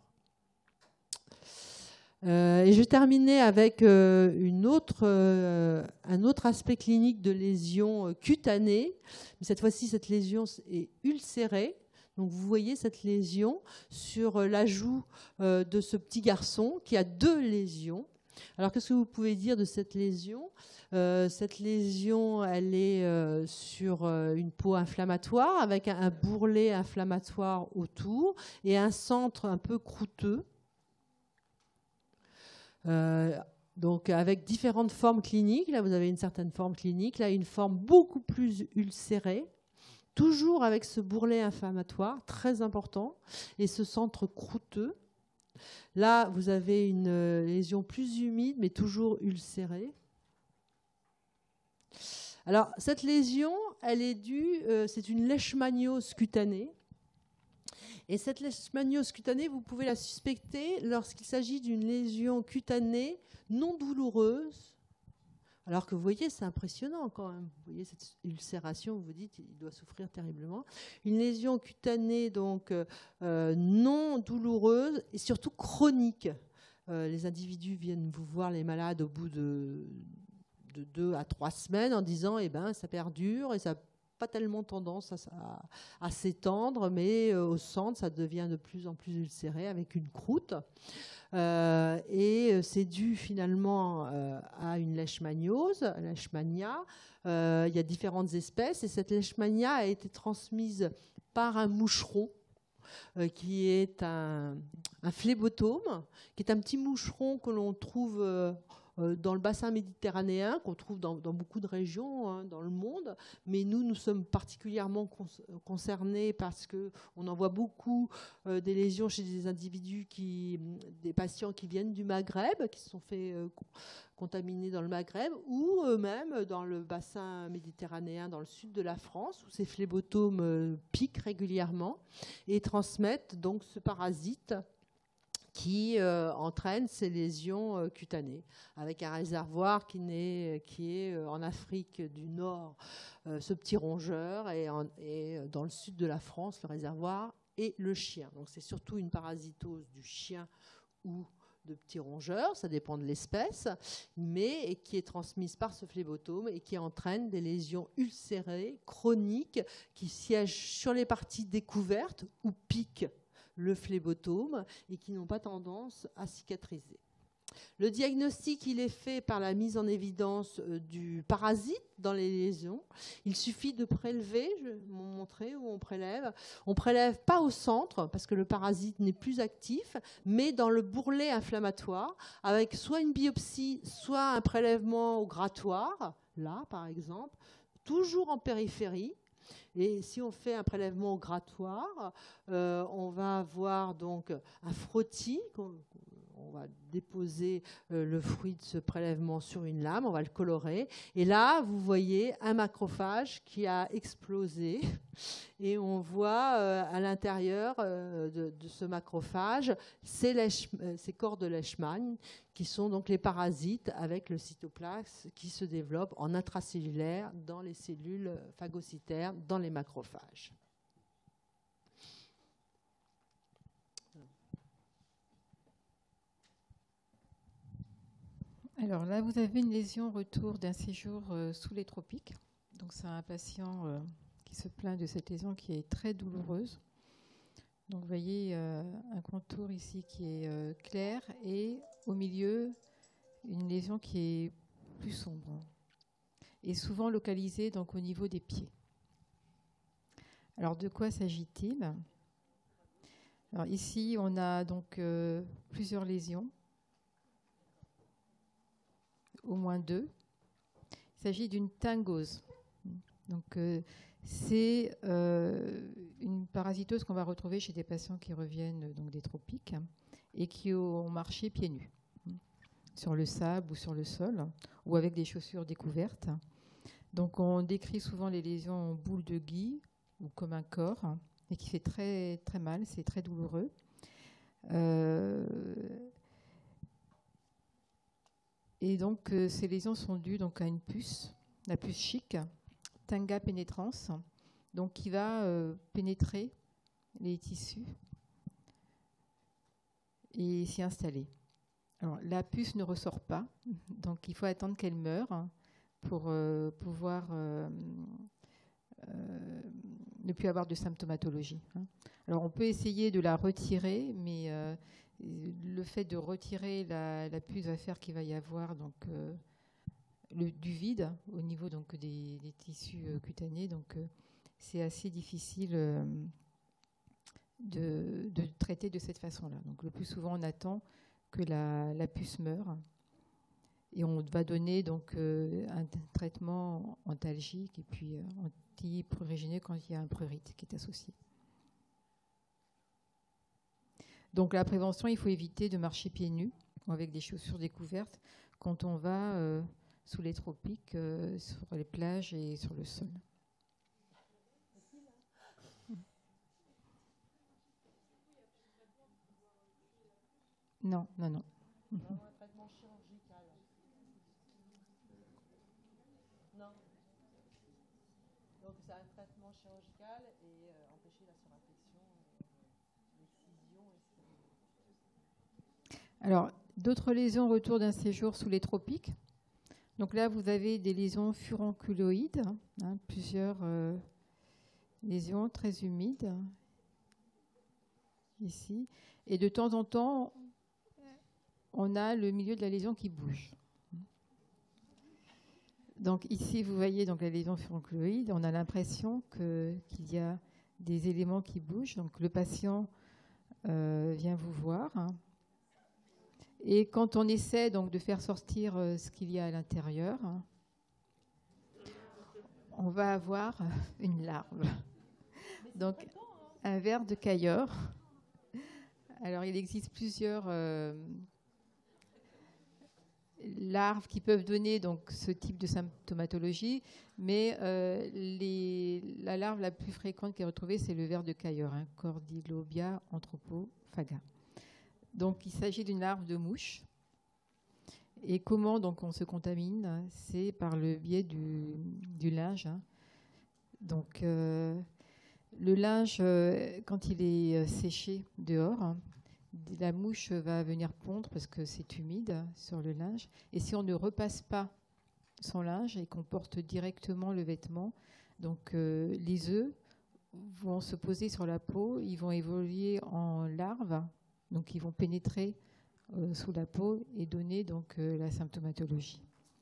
Euh, et je vais terminer avec euh, une autre, euh, un autre aspect clinique de lésion euh, cutanée. Mais cette fois-ci, cette lésion est ulcérée. Donc vous voyez cette lésion sur euh, la joue euh, de ce petit garçon qui a deux lésions. Alors, qu'est-ce que vous pouvez dire de cette lésion ? euh, Cette lésion, elle est euh, sur euh, une peau inflammatoire avec un, un bourrelet inflammatoire autour et un centre un peu croûteux. Euh, donc, avec différentes formes cliniques. Là, vous avez une certaine forme clinique. Là, une forme beaucoup plus ulcérée. Toujours avec ce bourrelet inflammatoire, très important, et ce centre croûteux. Là, vous avez une lésion plus humide, mais toujours ulcérée. Alors, cette lésion, elle est due, euh, c'est une leishmaniose cutanée. Et cette leishmaniose cutanée, vous pouvez la suspecter lorsqu'il s'agit d'une lésion cutanée non douloureuse. Alors que vous voyez, c'est impressionnant quand même. Vous voyez cette ulcération, vous vous dites, il doit souffrir terriblement. Une lésion cutanée donc euh, non douloureuse et surtout chronique. Euh, les individus viennent vous voir, les malades, au bout de, de deux à trois semaines en disant, eh ben, ça perdure et ça n'a pas tellement tendance à, à, à s'étendre, mais euh, au centre, ça devient de plus en plus ulcéré avec une croûte. Euh, et c'est dû finalement euh, à une leishmaniose, leishmania. Euh, il y a différentes espèces et cette leishmania a été transmise par un moucheron euh, qui est un, un phlébotome, qui est un petit moucheron que l'on trouve euh, euh, dans le bassin méditerranéen, qu'on trouve dans, dans beaucoup de régions hein, dans le monde. Mais nous, nous sommes particulièrement con concernés parce qu'on en voit beaucoup euh, des lésions chez des individus, qui, des patients qui viennent du Maghreb, qui se sont fait euh, contaminés dans le Maghreb, ou eux-mêmes dans le bassin méditerranéen, dans le sud de la France, où ces phlébotomes euh, piquent régulièrement et transmettent donc ce parasite qui euh, entraîne ces lésions euh, cutanées, avec un réservoir qui, naît, qui est euh, en Afrique du Nord, euh, ce petit rongeur, et, en, et dans le sud de la France, le réservoir est le chien. Donc c'est surtout une parasitose du chien ou de petits rongeurs, ça dépend de l'espèce, mais et qui est transmise par ce phlébotome et qui entraîne des lésions ulcérées, chroniques, qui siègent sur les parties découvertes ou piquent le phlébotome et qui n'ont pas tendance à cicatriser. Le diagnostic, il est fait par la mise en évidence euh, du parasite dans les lésions. Il suffit de prélever, je vais vous montrer où on prélève. On prélève pas au centre parce que le parasite n'est plus actif, mais dans le bourrelet inflammatoire, avec soit une biopsie, soit un prélèvement au grattoir, là par exemple, toujours en périphérie. Et si on fait un prélèvement au grattoir, euh, on va avoir donc un frottis. On va déposer euh, le fruit de ce prélèvement sur une lame, on va le colorer. Et là, vous voyez un macrophage qui a explosé. Et on voit euh, à l'intérieur euh, de, de ce macrophage ces, lèche, euh, ces corps de Leishman, qui sont donc les parasites avec le cytoplasme qui se développe en intracellulaire dans les cellules phagocytaires, dans les macrophages. Alors là, vous avez une lésion retour d'un séjour euh, sous les tropiques. Donc c'est un patient euh, qui se plaint de cette lésion qui est très douloureuse. Donc vous voyez euh, un contour ici qui est euh, clair et au milieu une lésion qui est plus sombre et souvent localisée donc au niveau des pieds. Alors de quoi s'agit-il? Alors ici on a donc euh, plusieurs lésions. Au moins deux. Il s'agit d'une tyngose. Donc, euh, c'est euh, une parasitose qu'on va retrouver chez des patients qui reviennent donc, des tropiques et qui ont marché pieds nus sur le sable ou sur le sol ou avec des chaussures découvertes. Donc, on décrit souvent les lésions en boule de Guy ou comme un corps et qui fait très, très mal, c'est très douloureux. Euh, Et donc, euh, ces lésions sont dues donc, à une puce, la puce chic, Tynga pénétrans, donc, qui va euh, pénétrer les tissus et s'y installer. Alors, la puce ne ressort pas, donc il faut attendre qu'elle meure pour euh, pouvoir euh, euh, ne plus avoir de symptomatologie. Hein. Alors, on peut essayer de la retirer, mais... Euh, le fait de retirer la, la puce va faire qu'il va y avoir donc, euh, le, du vide au niveau donc, des, des tissus euh, cutanés. Donc, euh, c'est assez difficile euh, de, de traiter de cette façon-là. Donc, le plus souvent, on attend que la, la puce meure et on va donner donc, euh, un traitement antalgique et puis euh, antiprurigineux quand il y a un prurite qui est associé. Donc la prévention, il faut éviter de marcher pieds nus ou avec des chaussures découvertes quand on va euh, sous les tropiques, euh, sur les plages et sur le sol. Non, non, non. Un traitement chirurgical. Non. Donc c'est un traitement chirurgical et euh, empêcher la surinfection, euh, l'excision et Alors, d'autres lésions retour d'un séjour sous les tropiques. Donc là, vous avez des lésions furonculoïdes, hein, plusieurs euh, lésions très humides, ici. Et de temps en temps, on a le milieu de la lésion qui bouge. Donc ici, vous voyez donc la lésion furonculoïde. On a l'impression que, qu'il y a des éléments qui bougent. Donc le patient euh, vient vous voir. Hein, Et quand on essaie donc de faire sortir euh, ce qu'il y a à l'intérieur, hein, on va avoir une larve. Donc, un ver de cailleur. Alors, il existe plusieurs euh, larves qui peuvent donner donc ce type de symptomatologie, mais euh, les, la larve la plus fréquente qui est retrouvée, c'est le ver de cailleur, hein, Cordylobia anthropophaga. Donc, il s'agit d'une larve de mouche. Et comment donc on se contamine? C'est par le biais du, du linge. Hein. Donc, euh, le linge, euh, quand il est euh, séché dehors, hein, la mouche va venir pondre parce que c'est humide sur le linge. Et si on ne repasse pas son linge et qu'on porte directement le vêtement, donc euh, les œufs vont se poser sur la peau, ils vont évoluer en larves, donc ils vont pénétrer euh, sous la peau et donner donc euh, la symptomatologie.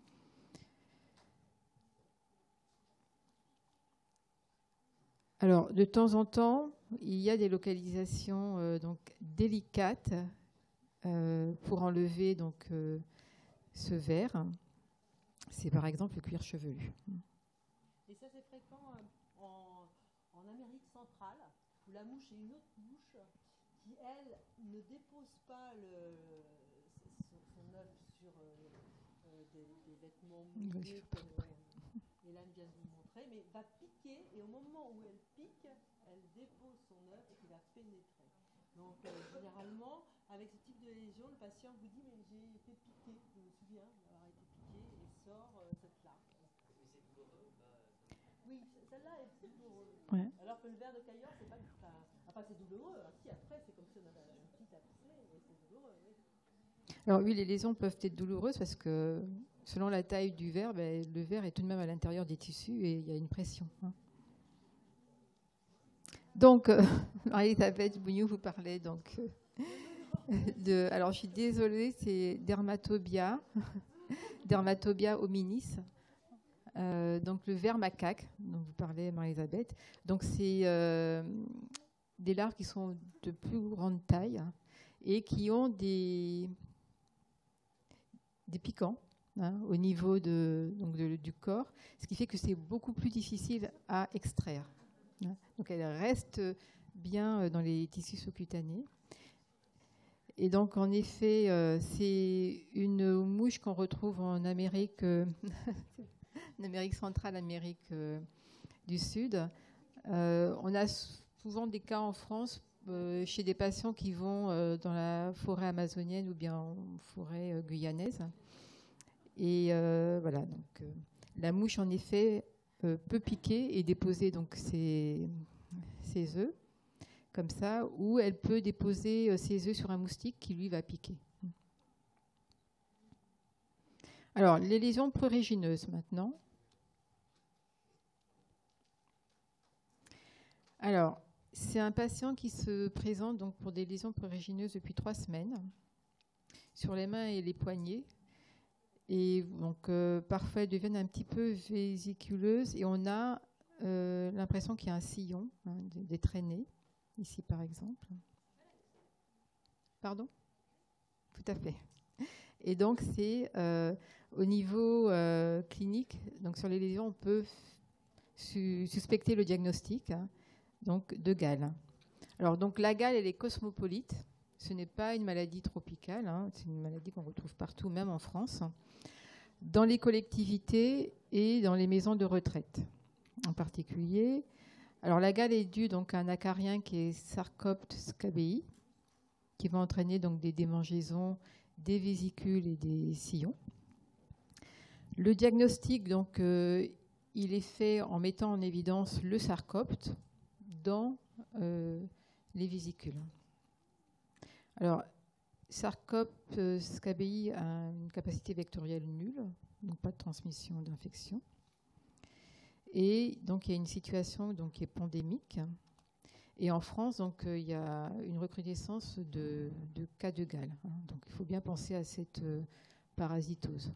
Alors, de temps en temps, il y a des localisations euh, donc délicates euh, pour enlever donc euh, ce ver. C'est par exemple le cuir chevelu. Et ça, c'est fréquent euh, en, en Amérique centrale, où la mouche est une autre mouche qui, elle, ne dépose pas le, son, son œuf sur euh, euh, des, des vêtements mouillés, comme euh, Hélène vient de vous montrer, mais va piquer, et au moment où elle pique, elle dépose son œuf qui va pénétrer. Donc, euh, généralement, avec ce type de lésion, le patient vous dit, mais j'ai été piqué, je me souviens d'avoir été piqué, et sort euh, cette larve. Oui, celle-là est douloureuse. Ouais. Alors que le ver de cailleur, c'est pas du tout. Enfin, c'est douloureux. Si, après, c'est comme si on avait un petit abcès, et c'est douloureux. Oui. Alors oui, les lésions peuvent être douloureuses parce que selon la taille du ver, ben, le ver est tout de même à l'intérieur des tissus et il y a une pression. Hein. Donc, euh, Marie-Elisabeth Bougnou vous parlait donc euh, de. Alors, je suis désolée, c'est Dermatobia, Dermatobia hominis. Euh, donc le ver macaque dont vous parlez, Marie-Elisabeth. Donc c'est euh, des larves qui sont de plus grande taille hein, et qui ont des, des piquants hein, au niveau de, donc de, du corps, ce qui fait que c'est beaucoup plus difficile à extraire. Hein. Donc elles restent bien dans les tissus sous-cutanés. Et donc en effet, euh, c'est une mouche qu'on retrouve en Amérique. Euh, en Amérique centrale, Amérique euh, du Sud. Euh, on a souvent des cas en France euh, chez des patients qui vont euh, dans la forêt amazonienne ou bien en forêt euh, guyanaise. Et euh, voilà, donc euh, la mouche en effet euh, peut piquer et déposer donc ses, ses œufs comme ça, ou elle peut déposer euh, ses œufs sur un moustique qui lui va piquer. Alors les lésions prurigineuses maintenant. Alors, c'est un patient qui se présente donc pour des lésions prurigineuses depuis trois semaines sur les mains et les poignets. Et donc, euh, parfois, elles deviennent un petit peu vésiculeuses et on a euh, l'impression qu'il y a un sillon, hein, des, des traînées, ici par exemple. Pardon ? Tout à fait. Et donc, c'est euh, au niveau euh, clinique, donc sur les lésions, on peut su- suspecter le diagnostic. Hein, donc de gale. Alors donc la gale, elle est cosmopolite. Ce n'est pas une maladie tropicale, hein. C'est une maladie qu'on retrouve partout, même en France, dans les collectivités et dans les maisons de retraite en particulier. Alors la gale est due donc à un acarien qui est Sarcopte scabei, qui va entraîner donc des démangeaisons des vésicules et des sillons. Le diagnostic, donc, euh, il est fait en mettant en évidence le sarcopte dans euh, les vésicules. Alors, Sarcopte scabei a une capacité vectorielle nulle, donc pas de transmission d'infection. Et donc, il y a une situation donc, qui est pandémique. Et en France, donc, euh, il y a une recrudescence de, de cas de gale. Hein. Donc, il faut bien penser à cette euh, parasitose.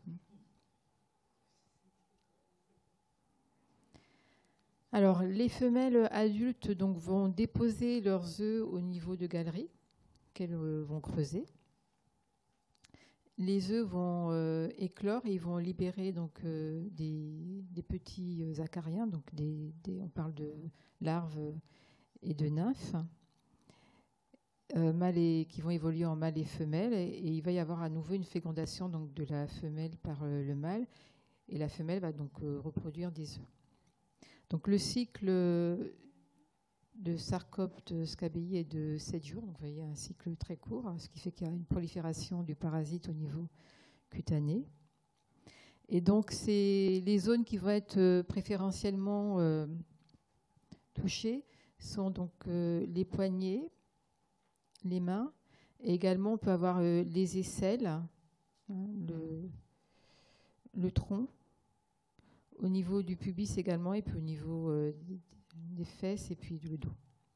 Alors, les femelles adultes donc, vont déposer leurs œufs au niveau de galeries qu'elles euh, vont creuser. les œufs vont euh, éclore et ils vont libérer donc, euh, des, des petits euh, acariens, donc des, des, on parle de larves et de nymphes, euh, mâles et, qui vont évoluer en mâles et femelles. Et, et il va y avoir à nouveau une fécondation donc, de la femelle par euh, le mâle. Et la femelle va donc euh, reproduire des œufs. Donc le cycle de Sarcopte scabei est de sept jours. Donc vous voyez un cycle très court, ce qui fait qu'il y a une prolifération du parasite au niveau cutané. Et donc c'est les zones qui vont être préférentiellement euh, touchées sont donc euh, les poignets, les mains, et également on peut avoir euh, les aisselles, hein, le, le tronc, au niveau du pubis également, et puis au niveau euh, des fesses et puis le dos.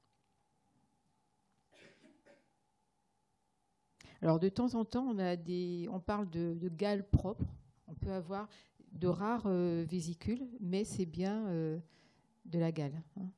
Alors de temps en temps, on, a des, on parle de, de gale propre. On peut avoir de rares euh, vésicules, mais c'est bien euh, de la gale. Hein.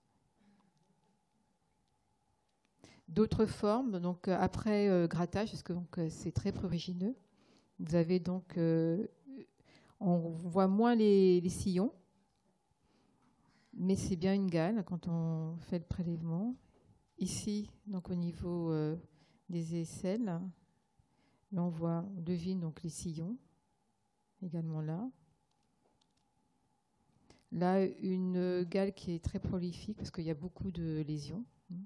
D'autres formes, donc euh, après euh, grattage, parce que donc, euh, c'est très prurigineux, vous avez donc, euh, on voit moins les, les sillons, mais c'est bien une gale quand on fait le prélèvement. Ici, donc au niveau euh, des aisselles, là on voit, on devine donc les sillons, également là. Là, une gale qui est très prolifique parce qu'il y a beaucoup de lésions.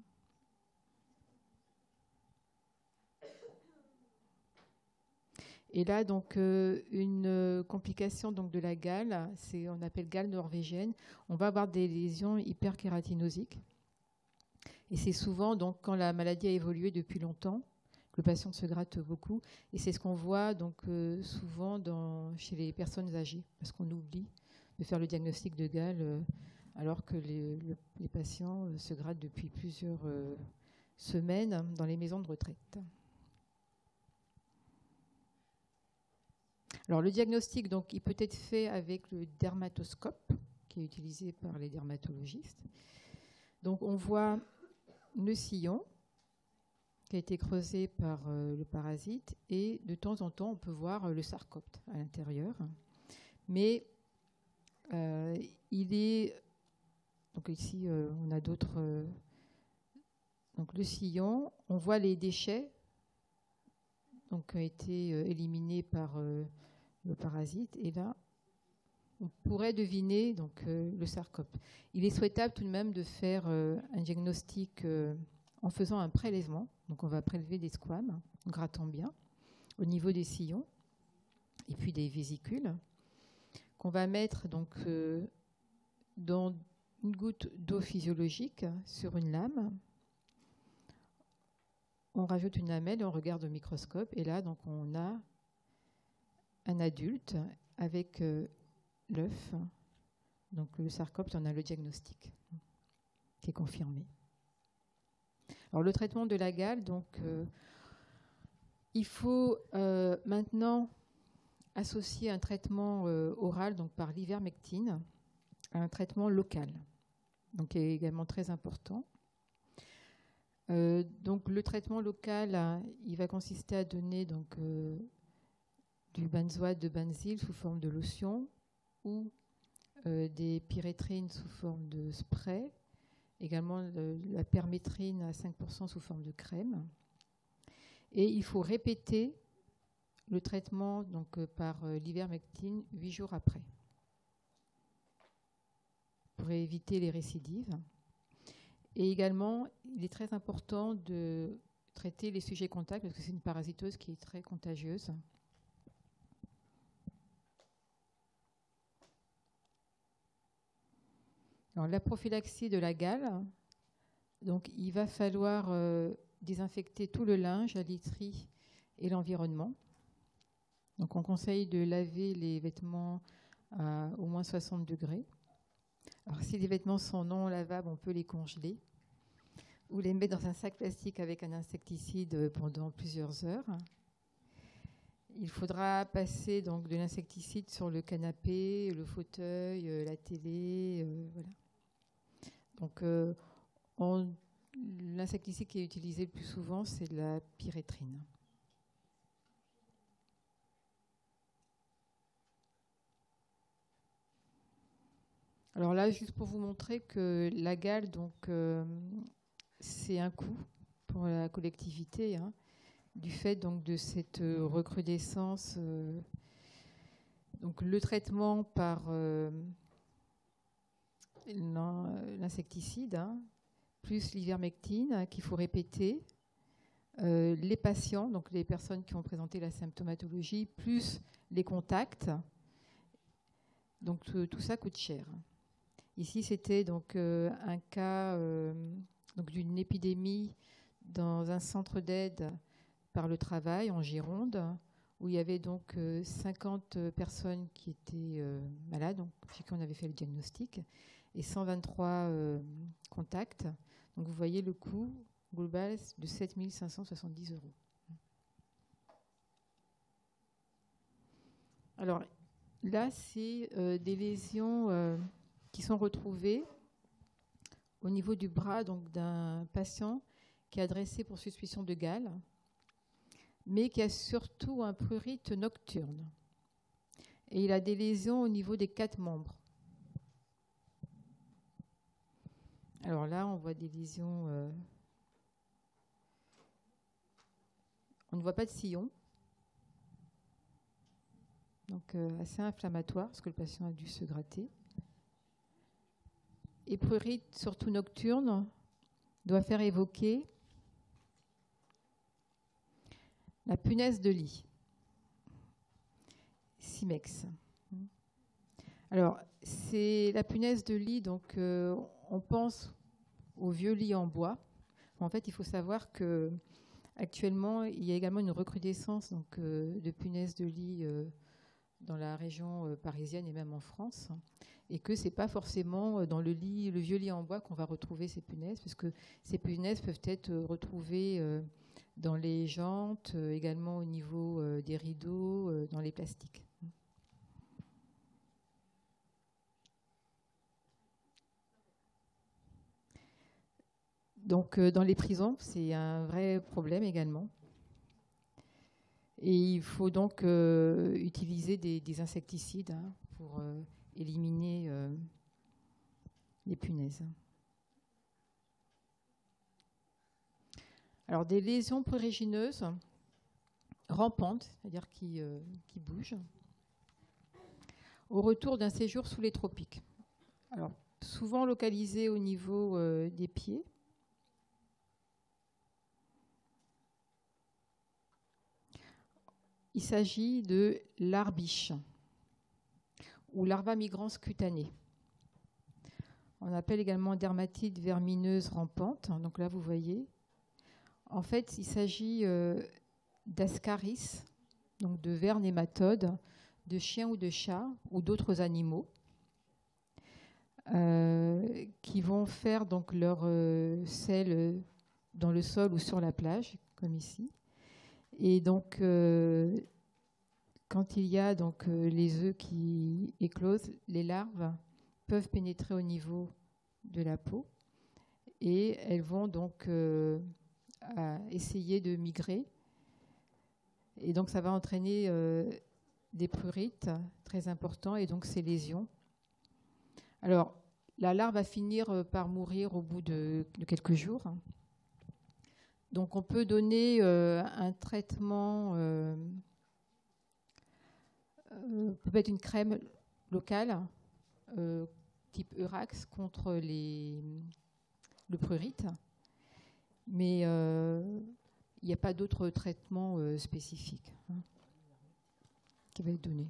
Et là, donc, euh, une complication donc, de la gale, c'est, on appelle gale norvégienne. On va avoir des lésions hyperkératinosiques. Et c'est souvent, donc, quand la maladie a évolué depuis longtemps, que le patient se gratte beaucoup. Et c'est ce qu'on voit donc, euh, souvent dans, chez les personnes âgées, parce qu'on oublie de faire le diagnostic de gale, euh, alors que les, le, les patients euh, se grattent depuis plusieurs euh, semaines dans les maisons de retraite. Alors, le diagnostic, donc, il peut être fait avec le dermatoscope, qui est utilisé par les dermatologistes. Donc, on voit le sillon qui a été creusé par euh, le parasite, et de temps en temps, on peut voir euh, le sarcopte à l'intérieur. Mais euh, il est... Donc ici, euh, on a d'autres... Euh, donc le sillon, on voit les déchets donc, qui ont été euh, éliminés par... Euh, le parasite, et là, on pourrait deviner donc, euh, le sarcopte. Il est souhaitable tout de même de faire euh, un diagnostic euh, en faisant un prélèvement. Donc on va prélever des squames, en grattant bien, au niveau des sillons, et puis des vésicules, qu'on va mettre donc, euh, dans une goutte d'eau physiologique sur une lame. On rajoute une lamelle et on regarde au microscope, et là, donc, on a un adulte avec euh, l'œuf, donc le sarcopte, on a le diagnostic qui est confirmé. Alors le traitement de la gale, donc euh, il faut euh, maintenant associer un traitement euh, oral, donc par l'ivermectine, à un traitement local, donc qui est également très important. Euh, donc le traitement local, hein, il va consister à donner donc euh, du benzoate de benzyle sous forme de lotion ou euh, des pyrétrines sous forme de spray, également le, la permétrine à cinq pour cent sous forme de crème. Et il faut répéter le traitement donc, euh, par euh, l'ivermectine huit jours après pour éviter les récidives. Et également, il est très important de traiter les sujets contacts parce que c'est une parasitose qui est très contagieuse. Alors, la prophylaxie de la gale, donc il va falloir euh, désinfecter tout le linge, la literie et l'environnement. Donc on conseille de laver les vêtements à au moins soixante degrés. Alors si les vêtements sont non lavables, on peut les congeler ou les mettre dans un sac plastique avec un insecticide pendant plusieurs heures. Il faudra passer donc de l'insecticide sur le canapé, le fauteuil, la télé, euh, voilà. Donc, euh, l'insecticide qui est utilisé le plus souvent, c'est la pyrétrine. Alors là, juste pour vous montrer que la gale, donc, euh, c'est un coût pour la collectivité, hein, du fait donc, de cette euh, recrudescence. Euh, donc le traitement par euh, l'insecticide, hein, plus l'ivermectine qu'il faut répéter, euh, les patients, donc les personnes qui ont présenté la symptomatologie, plus les contacts. Donc tout, tout ça coûte cher. Ici, c'était donc euh, un cas euh, donc d'une épidémie dans un centre d'aide par le travail en Gironde, où il y avait donc euh, cinquante personnes qui étaient euh, malades, donc chez qui on avait fait le diagnostic, et cent vingt-trois euh, contacts. Donc vous voyez le coût global de sept mille cinq cent soixante-dix euros. Alors là, c'est euh, des lésions euh, qui sont retrouvées au niveau du bras donc d'un patient qui est adressé pour suspicion de gale, mais qui a surtout un prurite nocturne. Et il a des lésions au niveau des quatre membres. Alors là, on voit des lésions... Euh, on ne voit pas de sillon. Donc euh, assez inflammatoire, parce que le patient a dû se gratter. Et prurite, surtout nocturne, doit faire évoquer la punaise de lit. Simex. Alors, c'est la punaise de lit, donc euh, on pense aux vieux lits en bois. En fait, il faut savoir que actuellement, il y a également une recrudescence donc, euh, de punaises de lit euh, dans la région euh, parisienne et même en France, et que c'est pas forcément dans le lit, le vieux lit en bois qu'on va retrouver ces punaises, parce que ces punaises peuvent être retrouvées euh, dans les jantes, euh, également au niveau euh, des rideaux, euh, dans les plastiques. Donc, euh, dans les prisons, c'est un vrai problème également. Et il faut donc euh, utiliser des, des insecticides hein, pour euh, éliminer euh, les punaises. Alors, des lésions prurigineuses rampantes, c'est-à-dire qui, euh, qui bougent, au retour d'un séjour sous les tropiques. Alors, souvent localisées au niveau euh, des pieds. Il s'agit de larbiche ou larva migrans cutanée. On appelle également dermatite vermineuse rampante. Donc là, vous voyez. En fait, il s'agit euh, d'ascaris, donc de vers nématodes, de chiens ou de chats ou d'autres animaux euh, qui vont faire donc leur euh, sel dans le sol ou sur la plage, comme ici. Et donc, euh, quand il y a donc, euh, les œufs qui éclosent, les larves peuvent pénétrer au niveau de la peau et elles vont donc euh, essayer de migrer. Et donc, ça va entraîner euh, des prurites très importants et donc ces lésions. Alors, la larve va finir par mourir au bout de, de quelques jours. Donc, on peut donner euh, un traitement, euh, euh, peut être une crème locale, euh, type Eurax, contre les, le prurite. Mais euh, il n'y a pas d'autre traitement euh, spécifique hein, qui va être donné.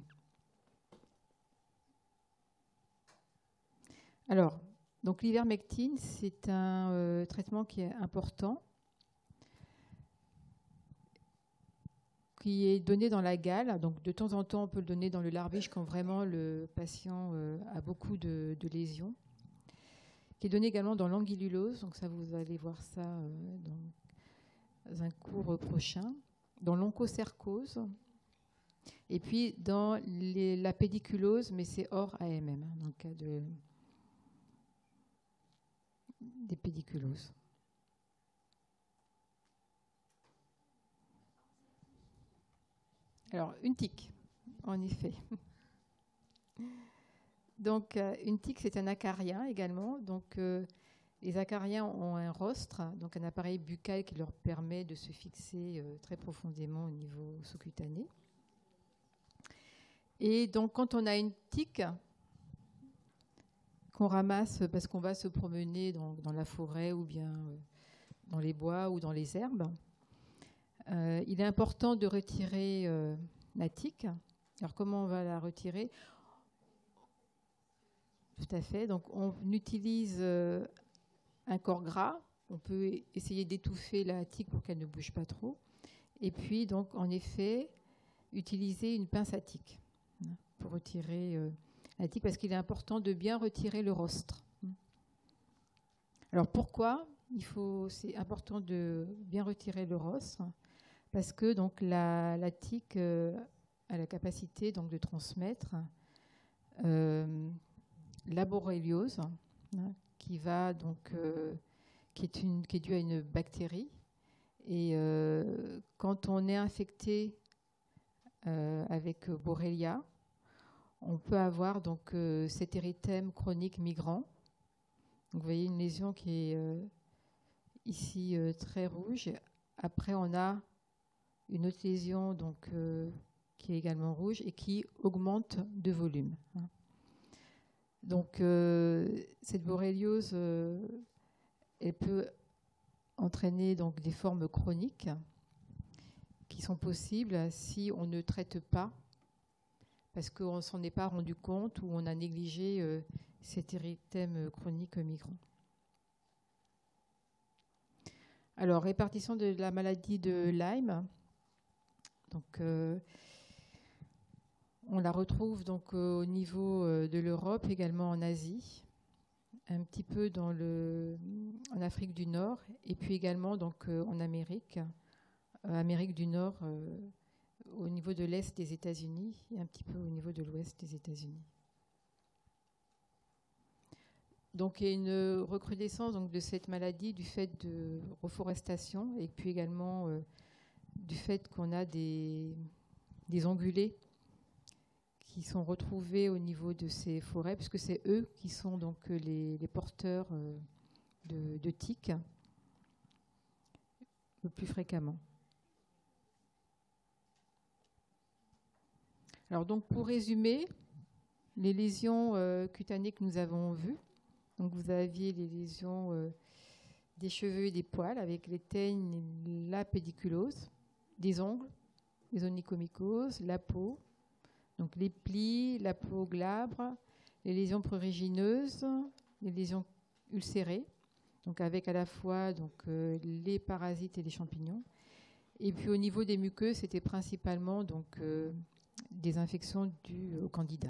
Alors, donc l'ivermectine, c'est un euh, traitement qui est important, qui est donné dans la gale. Donc, de temps en temps, on peut le donner dans le larbiche quand vraiment le patient euh, a beaucoup de, de lésions. Qui est donné également dans l'anguillulose. Donc, ça, vous allez voir ça euh, dans un cours prochain. Dans l'onchocercose. Et puis, dans les, la pédiculose, mais c'est hors A M M, hein, dans le cas de, des pédiculoses. Alors, une tique, en effet. Donc, euh, une tique, c'est un acarien également. Donc, euh, les acariens ont un rostre, donc un appareil buccal qui leur permet de se fixer euh, très profondément au niveau sous-cutané. Et donc, quand on a une tique qu'on ramasse parce qu'on va se promener dans, dans la forêt ou bien euh, dans les bois ou dans les herbes, euh, il est important de retirer euh, la tique. Alors, comment on va la retirer ? Tout à fait. Donc, on utilise euh, un corps gras. On peut essayer d'étouffer la tique pour qu'elle ne bouge pas trop. Et puis, donc, en effet, utiliser une pince à tique pour retirer euh, la tique, parce qu'il est important de bien retirer le rostre. Alors, pourquoi il faut, c'est important de bien retirer le rostre ? Parce que donc, la, la tique euh, a la capacité donc, de transmettre euh, la borréliose, hein, qui va donc euh, qui est une qui est due à une bactérie. Et euh, quand on est infecté euh, avec Borrelia, on peut avoir donc euh, cet érythème chronique migrant. Donc, vous voyez une lésion qui est euh, ici euh, très rouge. Après, on a une autre lésion donc euh, qui est également rouge et qui augmente de volume. Hein. Donc, euh, cette borréliose, euh, elle peut entraîner donc des formes chroniques qui sont possibles si on ne traite pas, parce qu'on ne s'en est pas rendu compte ou on a négligé euh, cet érythème chronique migrant. Alors, répartition de la maladie de Lyme. Donc, euh, on la retrouve donc euh, au niveau euh, de l'Europe, également en Asie, un petit peu dans le, en Afrique du Nord, et puis également donc, euh, en Amérique, euh, Amérique du Nord, euh, au niveau de l'Est des États-Unis et un petit peu au niveau de l'Ouest des États-Unis. Donc, il y a une recrudescence donc, de cette maladie du fait de reforestation et puis également euh, du fait qu'on a des, des ongulés qui sont retrouvés au niveau de ces forêts, puisque c'est eux qui sont donc les, les porteurs euh, de, de tiques le plus fréquemment. Alors donc pour résumer, les lésions euh, cutanées que nous avons vues, donc vous aviez les lésions euh, des cheveux et des poils avec les teignes, la pédiculose, des ongles, les onychomycoses, la peau, donc les plis, la peau glabre, les lésions prurigineuses, les lésions ulcérées, donc avec à la fois donc, euh, les parasites et les champignons. Et puis au niveau des muqueuses, c'était principalement donc, euh, des infections dues au candida.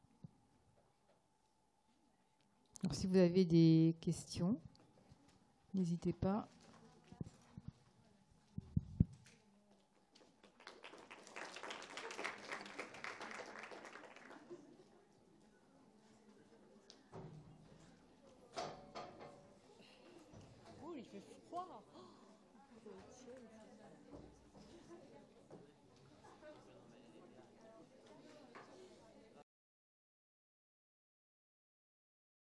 Alors, si vous avez des questions, n'hésitez pas. Oh, il fait froid. Oh,